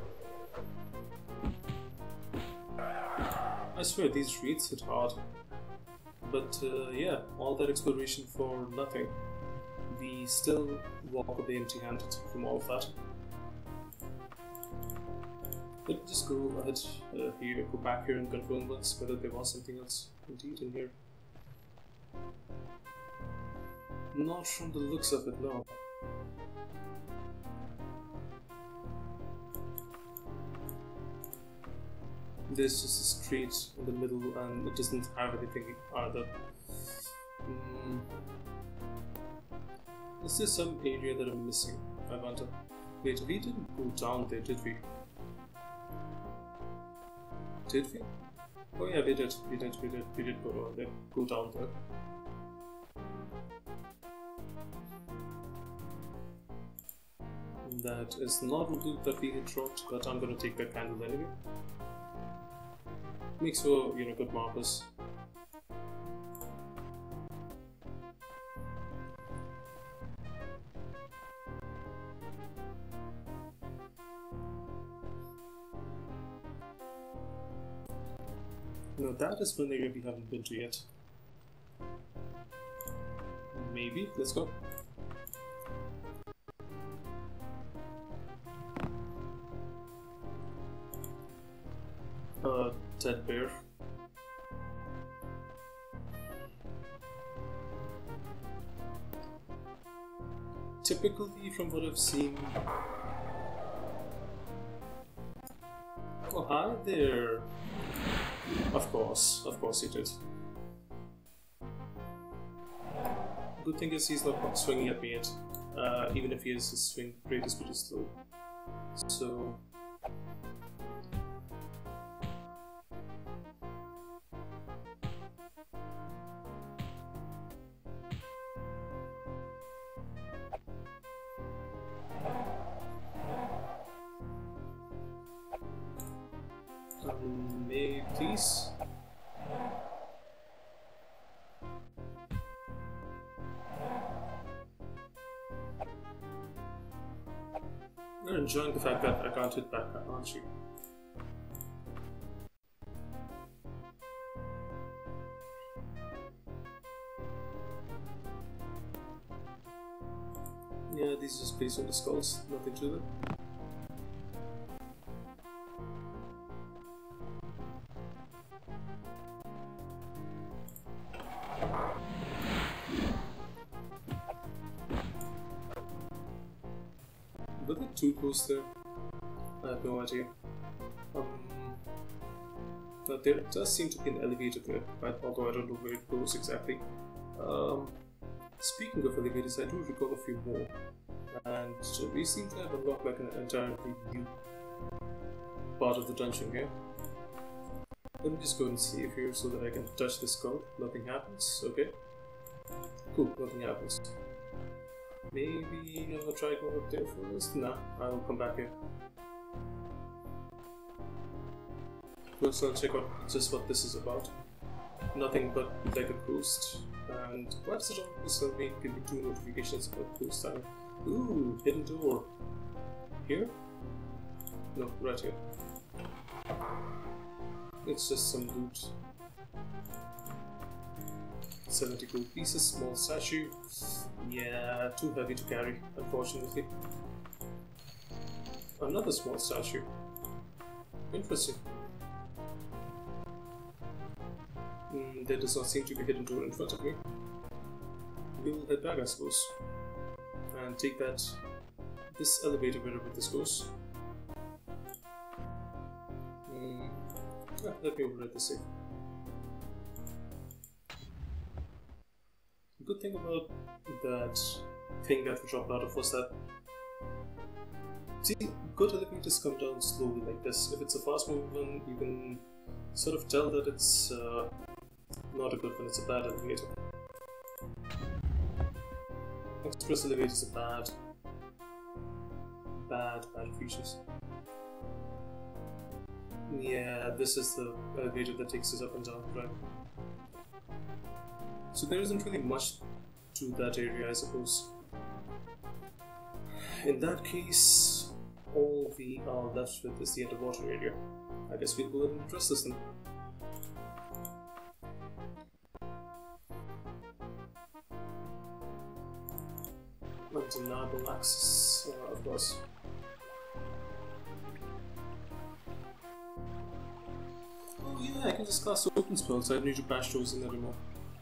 I swear these reeds hit hard. But uh, yeah, all that exploration for nothing. We still walk away empty-handed from all of that. Let me just go ahead uh, here, go back here and confirm once whether there was something else indeed in here. Not from the looks of it, no. There's just a street in the middle and it doesn't have anything either. Mm. Is there some area that I'm missing? I wonder. Wait, we didn't go down there, did we? Did we? Oh yeah, we did. We did. We did. We did go down there. Go down there. That is not a loot that we had dropped, but I'm gonna take that candle anyway. Makes for, you know, good markers. Now that is one area we haven't been to yet. Maybe. Let's go. Uh, dead bear. Typically, from what I've seen... Oh, hi there! Of course, of course he did. Good thing is he's not swinging at me yet, uh, even if he has his swing rate is pretty slow. So... Um, maybe please? You're enjoying the fact that I can't hit back, aren't you? Yeah, these are just based on the skulls, nothing to them. too close there? I have no idea. Um, but there does seem to be an elevator there, although I don't know where it goes exactly. Um, speaking of elevators, I do recall a few more. And we seem to have unlocked like an entirely new part of the dungeon here. Let me just go and save here so that I can touch the skull. Nothing happens. Okay. Cool, nothing happens. Maybe I'll try going up there first. Nah, I'll come back here. First, I'll check out just what this is about. Nothing but like a ghost. And why does it always tell me give me two notifications about ghost time? Ooh, hidden door. Here? No, right here. It's just some loot. seventy gold pieces, small statue. Yeah, too heavy to carry, unfortunately. Another small statue. Interesting. Mm, there does not seem to be a hidden door in front of me. We'll head back, I suppose. And take that, this elevator wherever this goes. Mm. Ah, let me override this save. The good thing about that thing that we dropped out of was that, see, good elevators come down slowly like this. If it's a fast moving one, you can sort of tell that it's uh, not a good one, it's a bad elevator. Express elevators are bad. Bad, bad features. Yeah, this is the elevator that takes us up and down, right? So there isn't really much to that area, I suppose. In that case, all we are left with is the underwater area. I guess we'll go ahead and address this then. Undeniable access, uh, of course. Oh yeah, I can just cast open spells, I don't need to bash those in anymore.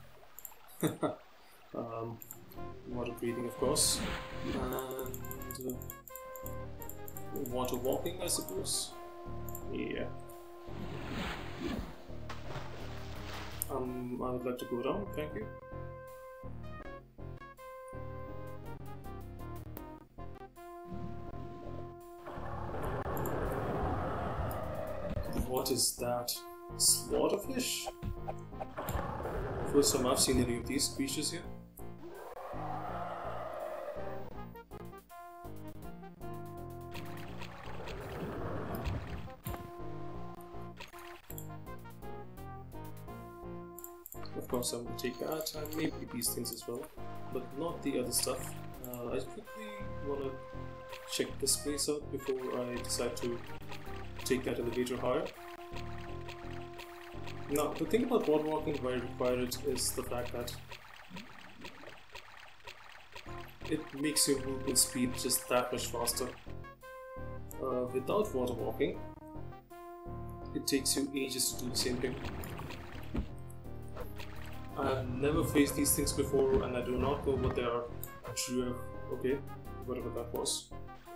um, water breathing, of course. And uh, water walking, I suppose. Yeah. Um, I would like to go down, thank you. What is that? Slaughterfish? First time I've seen any of these creatures here. Of course, I'm going to take that and maybe these things as well, but not the other stuff. Uh, I quickly want to check this place out before I decide to take that elevator higher. Now, the thing about water walking, why I require it, is the fact that it makes your movement speed just that much faster. Uh, without water walking, it takes you ages to do the same thing. I've never faced these things before and I do not know what they are. Okay, whatever that was.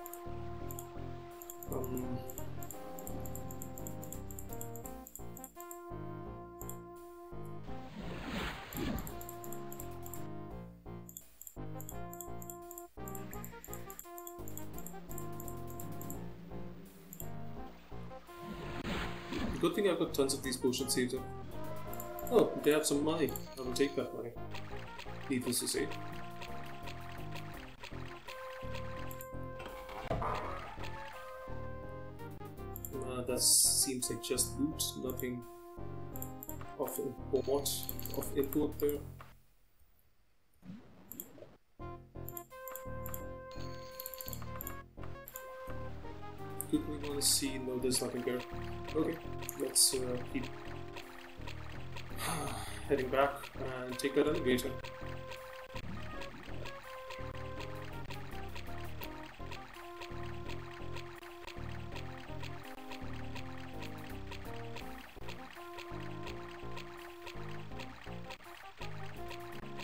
Um, Good thing I've got tons of these potions saved up. Oh, they have some money. I will take that money. Needless to say. Uh, that seems like just loot, nothing of import, of import there. Quickly want to see, no, there's nothing there. Okay, let's uh, keep heading back and take that elevator.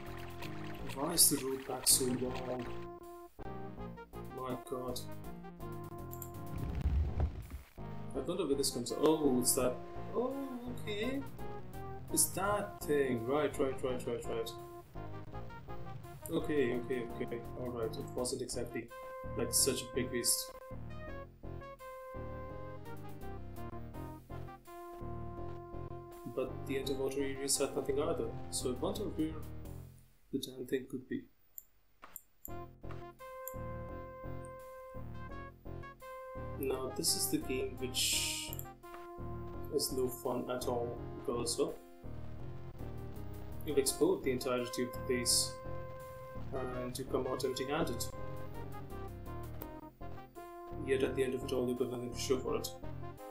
Why is the road back so long? My god. wonder where this comes. Oh, it's that. Oh, okay. It's that thing. Right, right, right, right, right. Okay, okay, okay. Alright, it wasn't exactly like such a big waste. But the underwater areas had nothing either, so I wonder where the damn thing could be. Now, this is the game which is no fun at all because, well, you've explored the entirety of the place and you come out empty-handed. Yet at the end of it all, you've got nothing to show for it.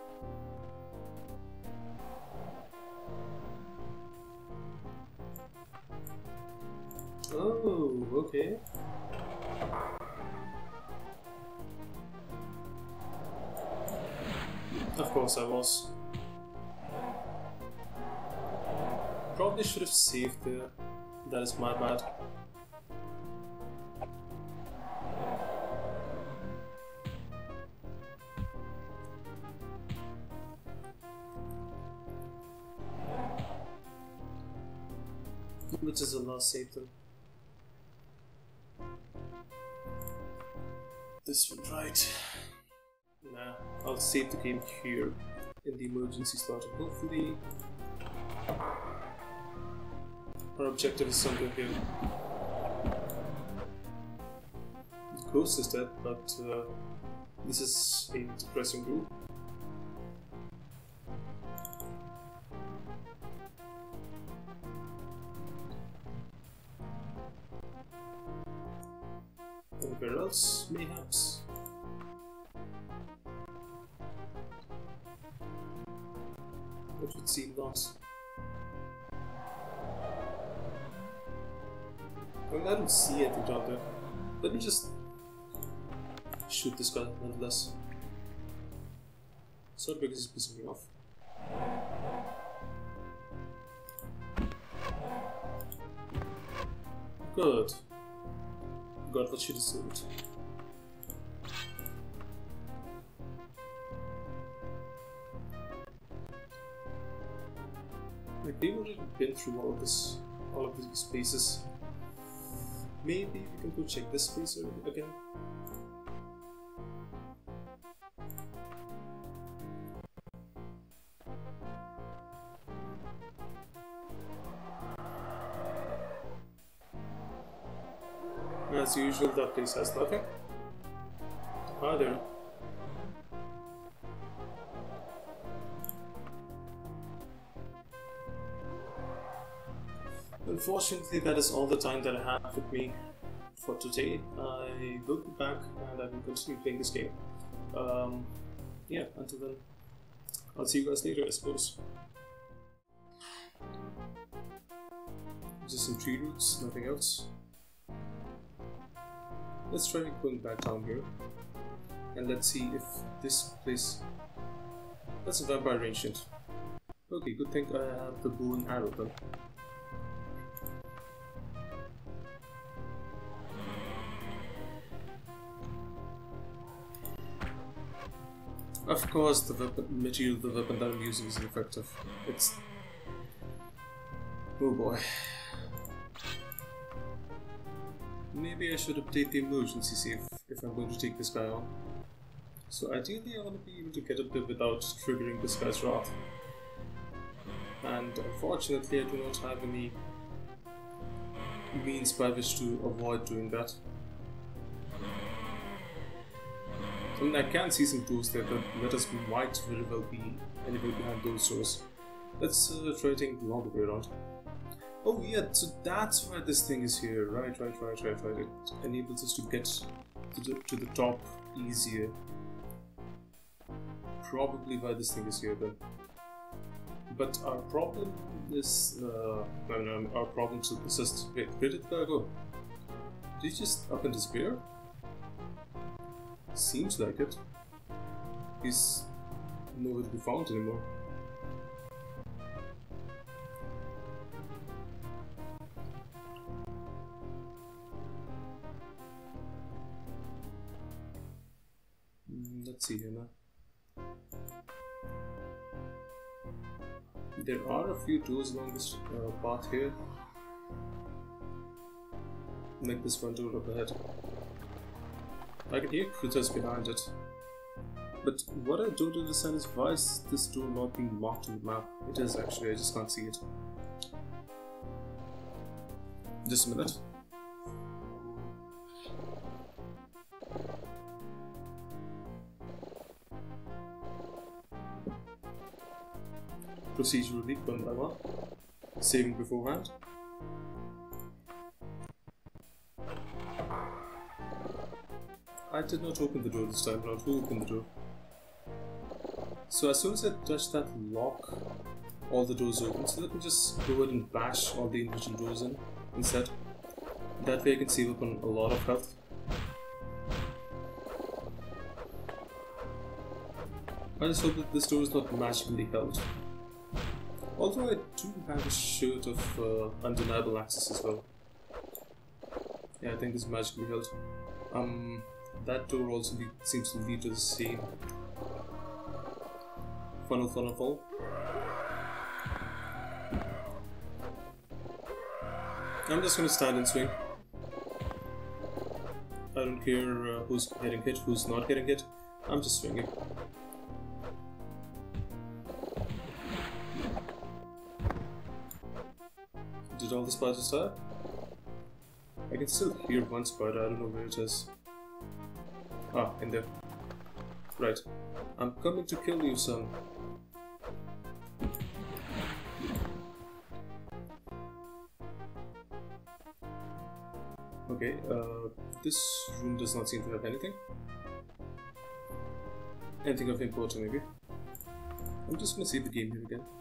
Oh, okay. Of course I was. Probably should have saved there. That is my bad. Which is the last save then? This one, right? Nah, I'll save the game here in the emergency slot and hopefully our objective is somewhere here. The ghost is dead, but uh, this is a depressing group. And where else, mayhaps? It would seem not. I mean, I don't see anything down there. Let me just shoot this guy nonetheless. It's not because he's pissing me off. Good. Got what she deserved. Like, we've already been through all of this, all of these spaces. Maybe we can go check this space again. As usual, that place has nothing. Hi there. Unfortunately, that is all the time that I have with me for today. I will be back and I will continue playing this game. Um, yeah, until then, I'll see you guys later, I suppose. Just some tree roots, nothing else. Let's try going back down here, and let's see if this place... That's a vampire ancient. Okay, good thing I have the bow and arrow then. Of course, the weapon, material of the weapon that I'm using is ineffective. It's... oh boy. Maybe I should update the emergency save if I'm going to take this guy on. So ideally I want to be able to get up there without triggering this guy's wrath. And unfortunately I do not have any means by which to avoid doing that. I mean, I can see some doors there, but let us be might very well be anywhere behind those doors. Let's uh, try taking the longer way around. Oh yeah, so that's why this thing is here. Right, right, right, right, right. It enables us to get to the, to the top easier. Probably why this thing is here then. But our problem is... Uh, no, no, our problem still persists. Wait, where did the guy go? Did he just up and disappear? Seems like it. He's nowhere to be found anymore. Let's see here now. There are a few doors along this uh, path here. Like this one door up ahead. I can hear critters behind it. But what I don't understand is why is this door not being marked on the map? It is actually, I just can't see it. Just a minute. Procedurally, one by one. Saving beforehand. I did not open the door this time around. Who opened the door? So as soon as I touch that lock, all the doors open. So let me just go ahead and bash all the individual doors in instead. That way I can save up on a lot of health. I just hope that this door is not magically held. Although I do have a shirt of uh, undeniable access as well. Yeah, I think it's magically held. Um, that door also lead, seems to lead to the same funnel funnel fall. I'm just gonna stand and swing. I don't care uh, who's getting hit, who's not getting hit. I'm just swinging. Did all the spiders die? I can still hear one spider, I don't know where it is. Ah, in there. Right. I'm coming to kill you, son. Okay, uh, this room does not seem to have anything. Anything of importance, maybe. I'm just gonna save the game here again.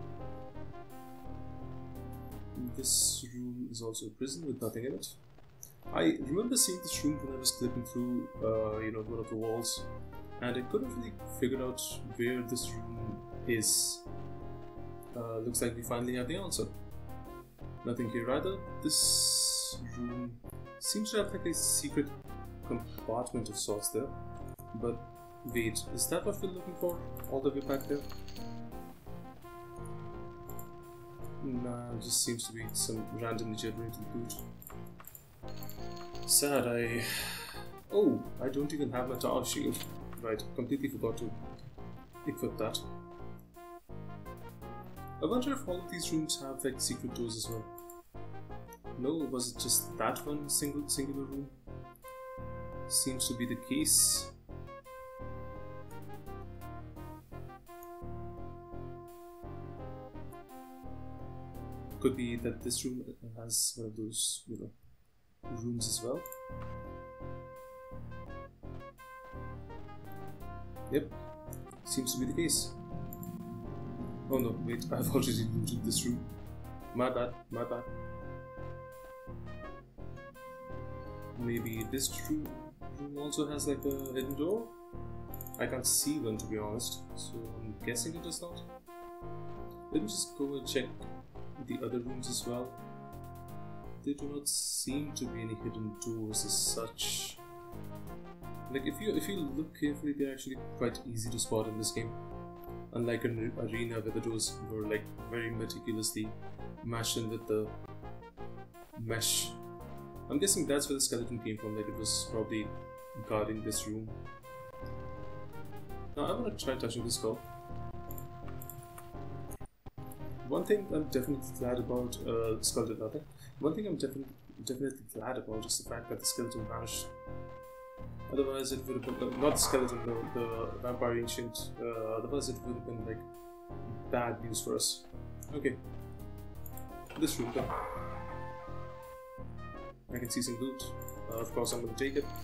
This room is also a prison with nothing in it. I remember seeing this room when I was clipping through, uh, you know, one of the walls, and I couldn't really figure out where this room is. Uh, looks like we finally have the answer. Nothing here either. This room seems to have like a secret compartment of sorts there. But wait, is that what we're looking for? All the way back there? Nah, it just seems to be some randomly generated loot. Sad, I... Oh, I don't even have my tower shield. Right, completely forgot to equip that. I wonder if all of these rooms have like secret doors as well. No, was it just that one single singular room? Seems to be the case. Could be that this room has one of those, you know, rooms as well. Yep, seems to be the case. Oh no, wait, I've already looted this room. My bad, my bad. Maybe this room, room also has like a hidden door? I can't see one, to be honest, so I'm guessing it does not. Let me just go and check the other rooms as well. There do not seem to be any hidden doors as such. Like if you if you look carefully, they're actually quite easy to spot in this game. Unlike an arena where the doors were like very meticulously mashed in with the mesh. I'm guessing that's where the skeleton came from, like it was probably guarding this room. Now I want to try touching this skull. One thing I'm definitely glad about, uh, skull did nothing. One thing I'm definitely definitely glad about is the fact that the skeleton vanished. Otherwise, it would have been uh, not the skeleton, the, the vampire ancient. Uh, otherwise, it would have been like bad news for us. Okay, this room then. I can see some loot. Uh, of course, I'm going to take it.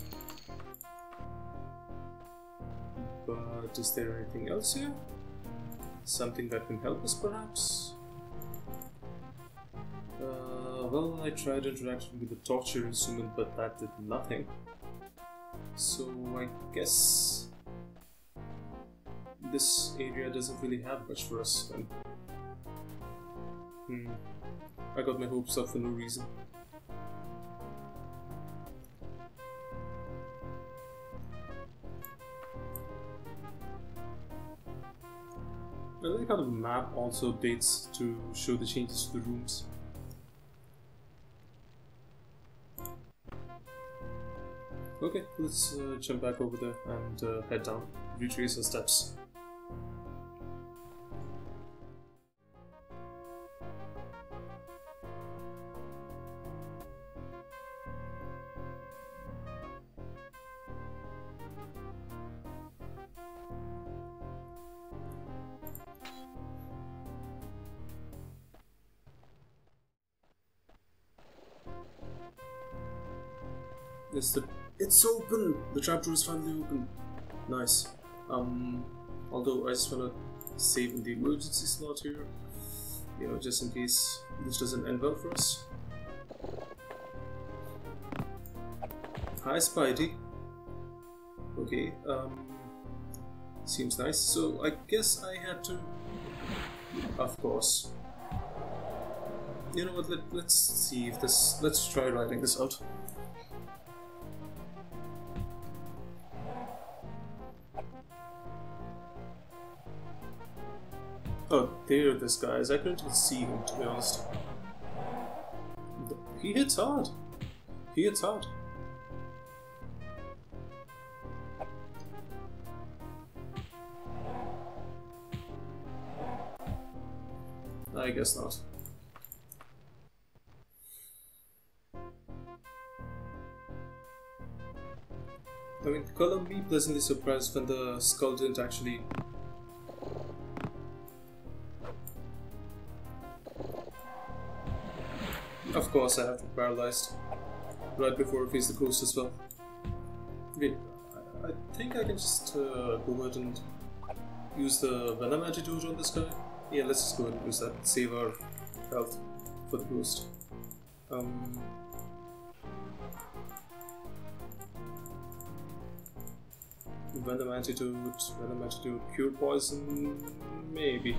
But is there anything else here? Something that can help us, perhaps? Uh, well, I tried interacting with the torture instrument, but that did nothing. So I guess this area doesn't really have much for us then. Hmm. I got my hopes up for no reason. I like how the map also updates to show the changes to the rooms. Okay, let's uh, jump back over there and uh, head down, retrace our steps. It's the it's open. The trapdoor is finally open. Nice. Um, although I just wanna save in the emergency slot here, you know, just in case this doesn't end well for us. Hi, Spidey. Okay. Um, seems nice. So I guess I had to. Of course. You know what? Let Let's see if this. Let's try writing this out. Oh, there this guy is. I couldn't even see him, to be honest. He hits hard. He hits hard. I guess not. I mean, color me pleasantly surprised when the skull didn't actually. Of course, I have been paralyzed right before I face the ghost as well. Wait, I, I think I can just uh, go ahead and use the venom antidote on this guy. Yeah, let's just go ahead and use that. Save our health for the ghost. Um, venom antidote, venom antidote, cure poison, maybe.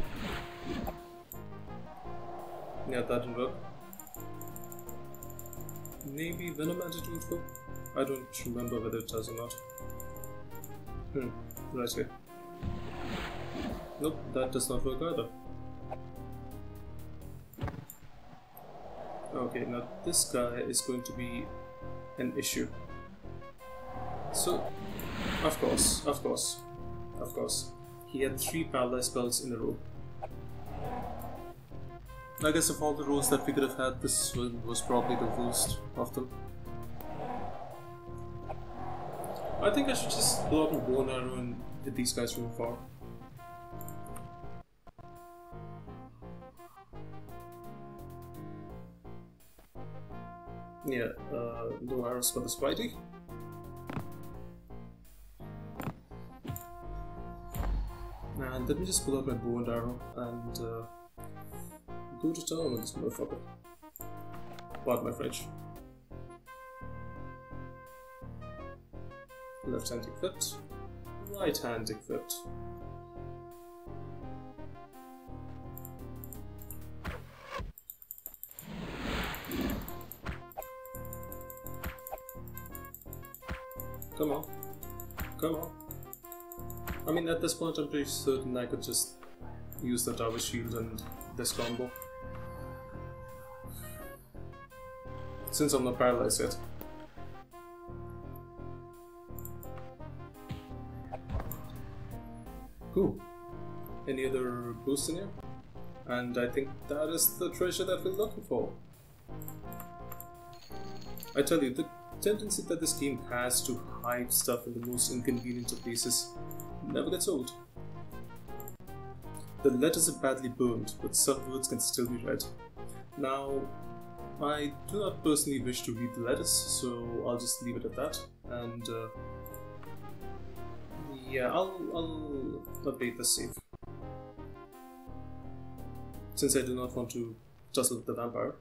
Yeah, that didn't work. Maybe venom antidote though? I don't remember whether it does or not. Hmm, right here. Nope, that does not work either. Okay, now this guy is going to be an issue. So, of course, of course, of course, he had three paralyzed spells in a row. I guess of all the roles that we could have had, this one was probably the worst of them. I think I should just blow up my bow and arrow and hit these guys from afar. Yeah, uh, no arrows for the Spidey. And let me just pull out my bow and arrow and uh, go to town on this motherfucker. Pardon my French. Left hand equipped, right hand equipped. Come on, come on. I mean, at this point, I'm pretty certain I could just use the tower shield and this combo. Since I'm not paralyzed yet. Cool. Any other boosts in here? And I think that is the treasure that we're looking for. I tell you, the tendency that this game has to hide stuff in the most inconvenient of places never gets old. The letters are badly burned, but some words can still be read. Now, I do not personally wish to read the letters, so I'll just leave it at that. And uh, yeah, I'll, I'll update the save. Since I do not want to tussle with the vampire.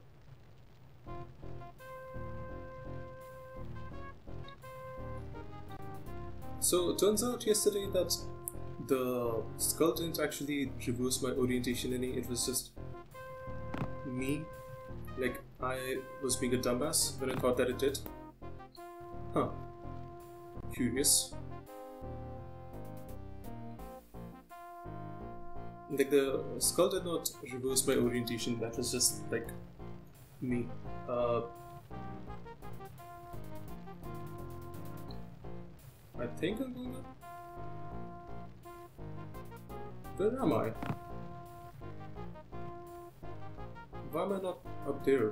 So it turns out yesterday that the skull didn't actually reverse my orientation any, it was just me. Like, I was being a dumbass when I thought that it did. Huh. Curious. Like, the skull did not reverse my orientation, that was just, like, me. Uh, I think I'm going up. Where am I? Why am I not up there?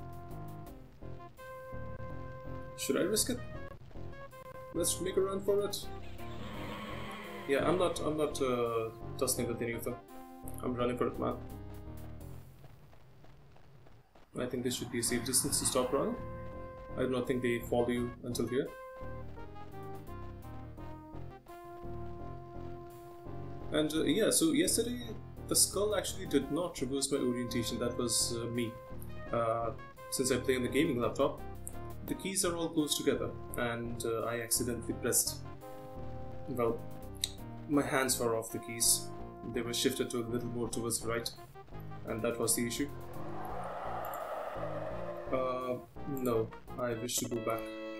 Should I risk it? Let's make a run for it. Yeah, I'm not. I'm not uh, tussling with any of them. I'm running for it, man. I think this should be a safe distance to stop running. I do not think they follow you until here. And uh, yeah, so yesterday the skull actually did not reverse my orientation. That was uh, me. Uh, since I play on the gaming laptop, the keys are all close together, and uh, I accidentally pressed. Well, my hands were off the keys. They were shifted to a little more towards the right, and that was the issue. Uh, no, I wish to go back.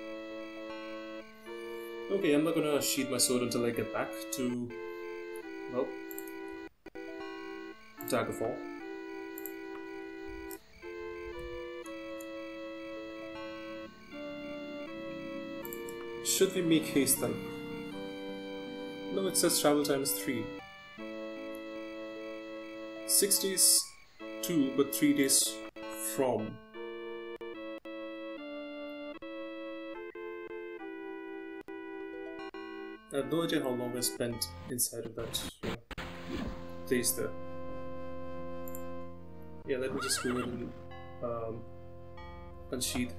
Okay, I'm not gonna sheath my sword until I get back to, well, Daggerfall. Should we make haste then? No, it says travel time is three. Six days to, but three days from. I have no idea how long I spent inside of that you know, place there. Yeah, let me just go ahead and um, unsheath.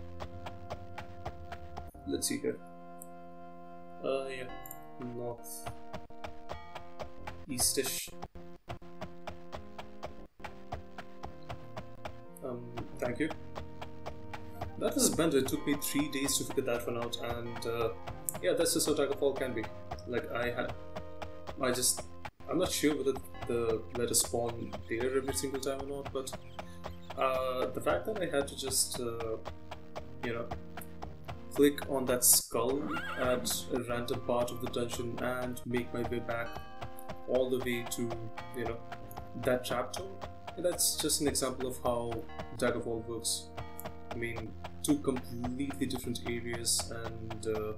Let's see here. Uh, yeah, north eastish. Um, thank you. That was bent. It took me three days to figure that one out, and uh, yeah, that's just how Daggerfall can be. Like, I had, I just, I'm not sure whether the letter spawn there every single time or not, but uh, the fact that I had to just, uh, you know, click on that skull at a random part of the dungeon and make my way back all the way to, you know, that chapter, that's just an example of how Daggerfall works. I mean, two completely different areas, and uh,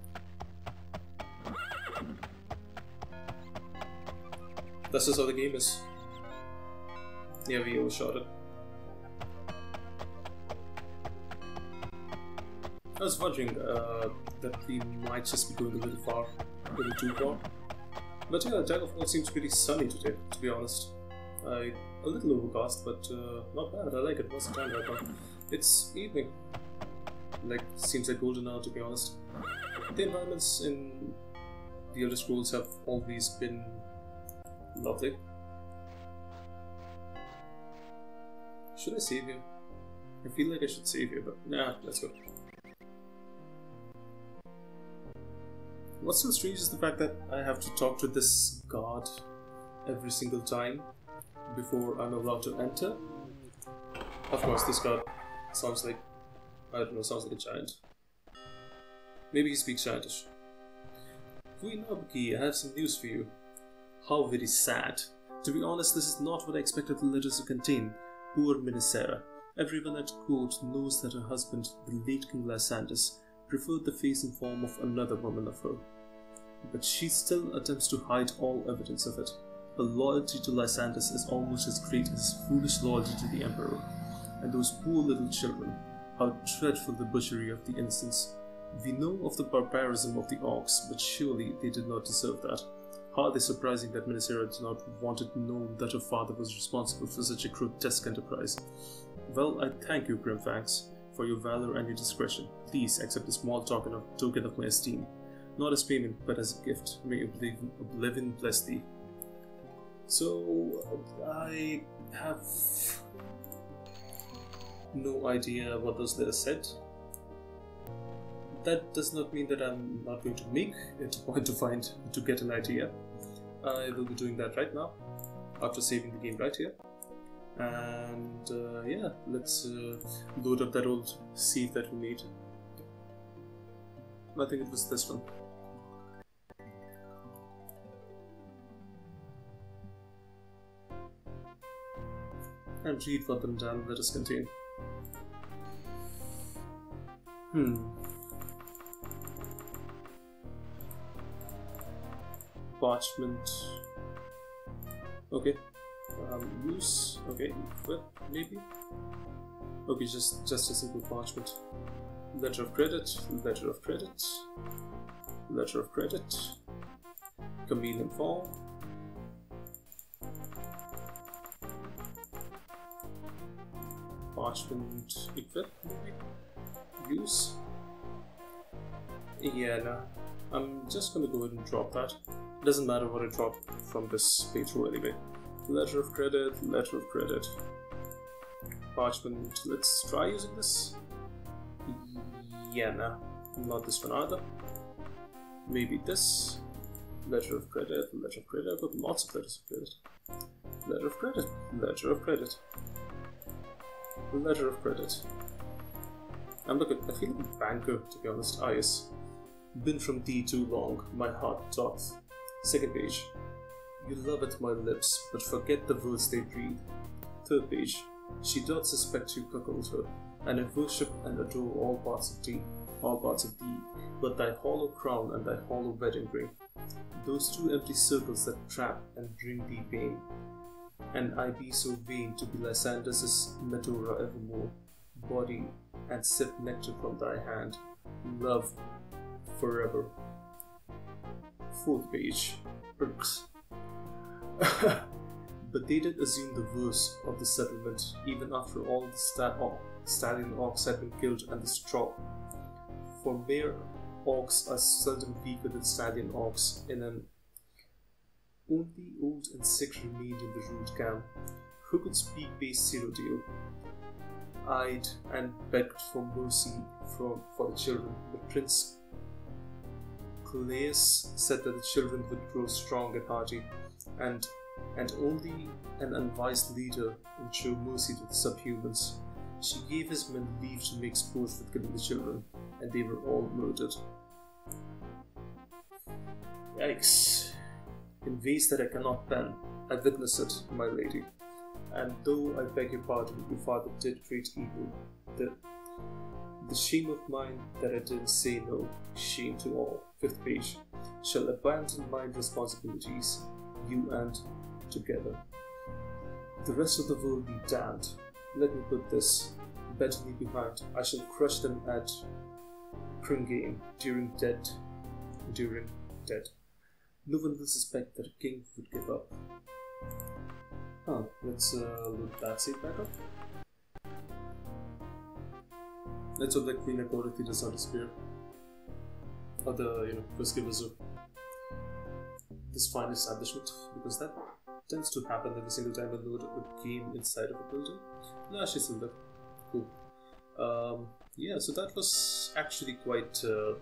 that's just how the game is. Yeah, we overshot it. I was wondering uh, that we might just be going a little far, a little too far. But yeah, Daggerfall seems pretty sunny today, to be honest. Uh, a little overcast, but uh, not bad. I like it. What's the time right now? It's evening. Like, seems like golden hour, to be honest. The environments in the Elder Scrolls have always been lovely. Should I save here? I feel like I should save here, but nah, let's go. What's so strange is the fact that I have to talk to this god every single time before I'm allowed to enter. Of course, this god sounds like, I don't know, sounds like a giant. Maybe he speaks giantish. Queen Aubk-i, I have some news for you. How very sad. To be honest, this is not what I expected the letters to contain. Poor Mynisera. Everyone at court knows that her husband, the late King Lysandus, preferred the face and form of another woman of her. But she still attempts to hide all evidence of it. Her loyalty to Lysandus is almost as great as his foolish loyalty to the Emperor. And those poor little children, how dreadful the butchery of the innocents. We know of the barbarism of the Orcs, but surely they did not deserve that. Hardly surprising that Mynisera did not want it known that her father was responsible for such a grotesque enterprise. Well, I thank you, Grimfangs, for your valor and your discretion. Please accept a small token of, token of my esteem. Not as payment, but as a gift. May Oblivion, Oblivion bless thee. So, I have no idea what those letters said. That does not mean that I'm not going to make it a point to find, to get an idea. I will be doing that right now, after saving the game right here. And uh, yeah, let's uh, load up that old save that we made. I think it was this one. and read what the damn letters contain. Hmm. Parchment. Okay. Um, use. Okay. Well, maybe. Okay, just just a simple parchment. Letter of credit. Letter of credit. Letter of credit. Chameleon form. Parchment equip, maybe? Use? Yeah, no. I'm just gonna go ahead and drop that. Doesn't matter what I drop from this playthrough anyway. Letter of credit, letter of credit. Parchment, let's try using this. Yeah, no. Not this one either. Maybe this. Letter of credit, letter of credit. I've got lots of letters of credit. Letter of credit, letter of credit. Letter of credit. I'm looking, I feel like a banker, to be honest. Ah, yes. Been from thee too long, my heart doth. Second page. You love at my lips, but forget the words they breathe. Third page. She doth suspect you cuckold her, and I worship and adore all parts of thee, all parts of thee, but thy hollow crown and thy hollow wedding ring. Those two empty circles that trap and bring thee pain. And I be so vain to be Lysander's Medora evermore, body and sip nectar from thy hand, love forever. Fourth page. But they did assume the worst of the settlement, even after all the sta oh, stallion orcs had been killed and the straw. For mere orcs are seldom weaker than stallion orcs in an only old and sick remained in the rude camp, who could speak base Cyrodiil. Eyed and begged for mercy for, for the children, but Prince Claeus said that the children would grow strong and hardy, and and only an unwise leader would show mercy to the subhumans. She gave his men leave to make sport with killing the children, and they were all murdered. Yikes. In ways that I cannot pen, I witness it, my lady. And though I beg your pardon, your father did great evil. The, the shame of mine that I didn't say no, shame to all. Fifth page. Shall abandon my responsibilities, you and together. The rest of the world be damned. Let me put this bettany behind. I shall crush them at Pringame during dead. During dead. No one will suspect that a king would give up. Huh, let's uh, load that save back up. Let's hope that Queen Aubk-i does not disappear. Or the, you know, first givers of this fine establishment, because that tends to happen every single time I load a game inside of a building. No, she's still there. Cool. Um, yeah, so that was actually quite... Uh,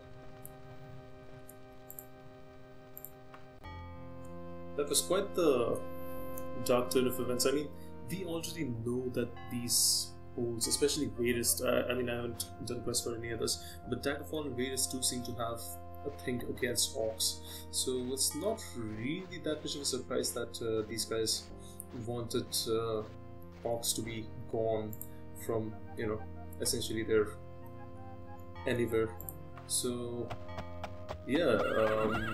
That was quite the dark turn of events. I mean, we already know that these holds, especially Varys, uh, I mean, I haven't done quests for any others, but Daggerfall and Varys do seem to have a thing against orcs. So it's not really that much of a surprise that uh, these guys wanted uh, orcs to be gone from, you know, essentially their anywhere. So, yeah, um...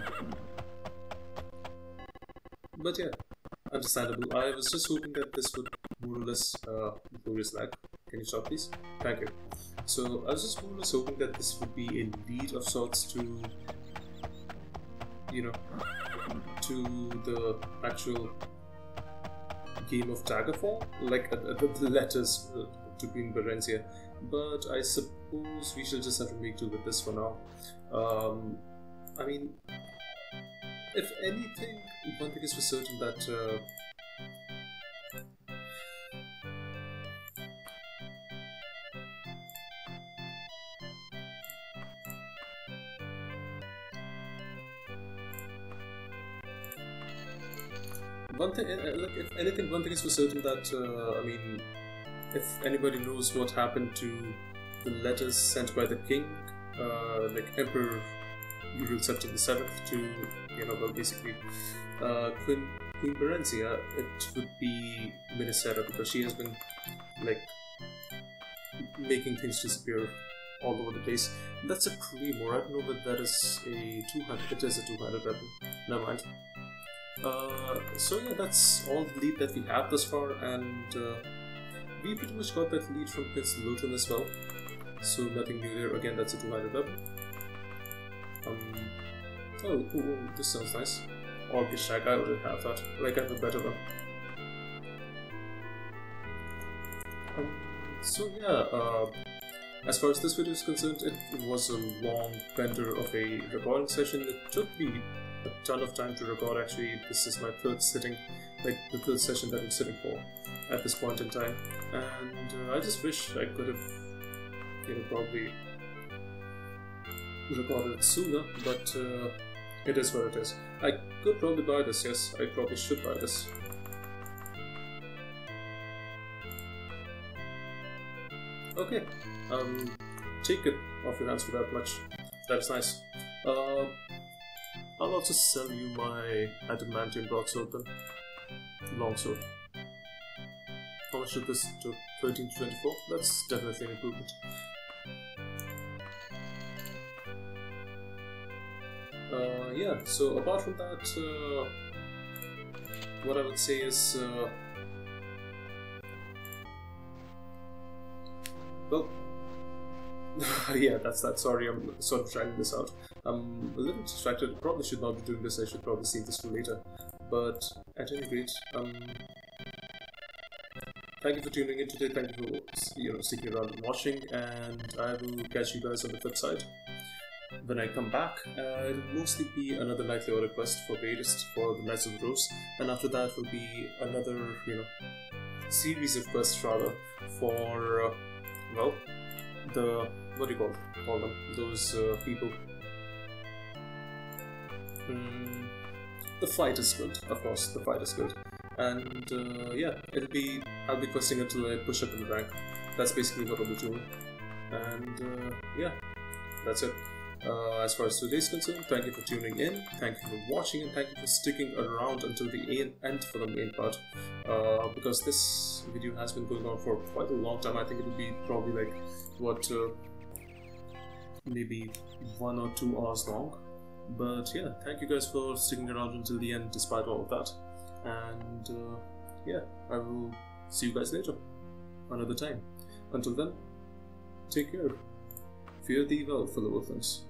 but yeah, understandable. I was just hoping that this would more or less... Uh, glorious lag. Can you stop please? Thank you. So I was just more or less hoping that this would be a lead of sorts to... you know, to the actual game of Daggerfall, like uh, the, the letters uh, to Queen Berenzia. But I suppose we shall just have to make do with this for now. Um, I mean... If anything, one thing is for certain that uh, one thing, uh, look, if anything, one thing is for certain that uh, I mean, if anybody knows what happened to the letters sent by the king, uh, like Emperor Uriel Septim the seventh to, you know, well, basically, uh, Queen Queen Berenzia, it would be Mynisera, because she has been, like, making things disappear all over the place. That's a Claymore. I don't know whether that is a two-handed. It is a two-handed weapon. Never mind. Uh, so yeah, that's all the lead that we have thus far, and uh, we pretty much got that lead from Prince Luton as well. So nothing new there. Again, that's a two-handed weapon. Um, oh, ooh, ooh, this sounds nice. Aubk-i Shag, I already have that. Like, I have a better one. Um, so yeah, uh, as far as this video is concerned, it was a long bender of a recording session. It took me a ton of time to record. Actually, this is my third sitting, like the third session that I'm sitting for at this point in time, and uh, I just wish I could have, you know, probably recorded it sooner, but uh, it is what it is. I could probably buy this, yes, I probably should buy this. Okay, um, take it off your hands for that much. That's nice. Uh, I'll also sell you my adamantium broadsword then. Longsword. How much did this do? thirteen to twenty-four? That's definitely an improvement. Uh, yeah, so apart from that, uh, what I would say is, uh, well, yeah, that's that. Sorry, I'm sort of dragging this out. I'm a little distracted. Probably should not be doing this. I should probably save this for later. But at any rate, um, thank you for tuning in today. Thank you for, you know, sticking around and watching. And I will catch you guys on the flip side. When I come back, uh, it'll mostly be another nightly order quest for Baddest for the Knights of the Rose, and after that will be another, you know, series of quests rather for, uh, well, the, what do you call, call them, those uh, people. Mm, the fight is good, of course, the fight is good. And uh, yeah, it'll be, I'll be questing until I push up in the rank. That's basically what I'll be doing. And uh, yeah, that's it. Uh, as far as today is concerned, thank you for tuning in, thank you for watching, and thank you for sticking around until the end for the main part. Uh, because this video has been going on for quite a long time. I think it will be probably like, what, uh, maybe one or two hours long. But yeah, thank you guys for sticking around until the end despite all of that. And uh, yeah, I will see you guys later, another time. Until then, take care. Fear thee well, fellow Earthlings.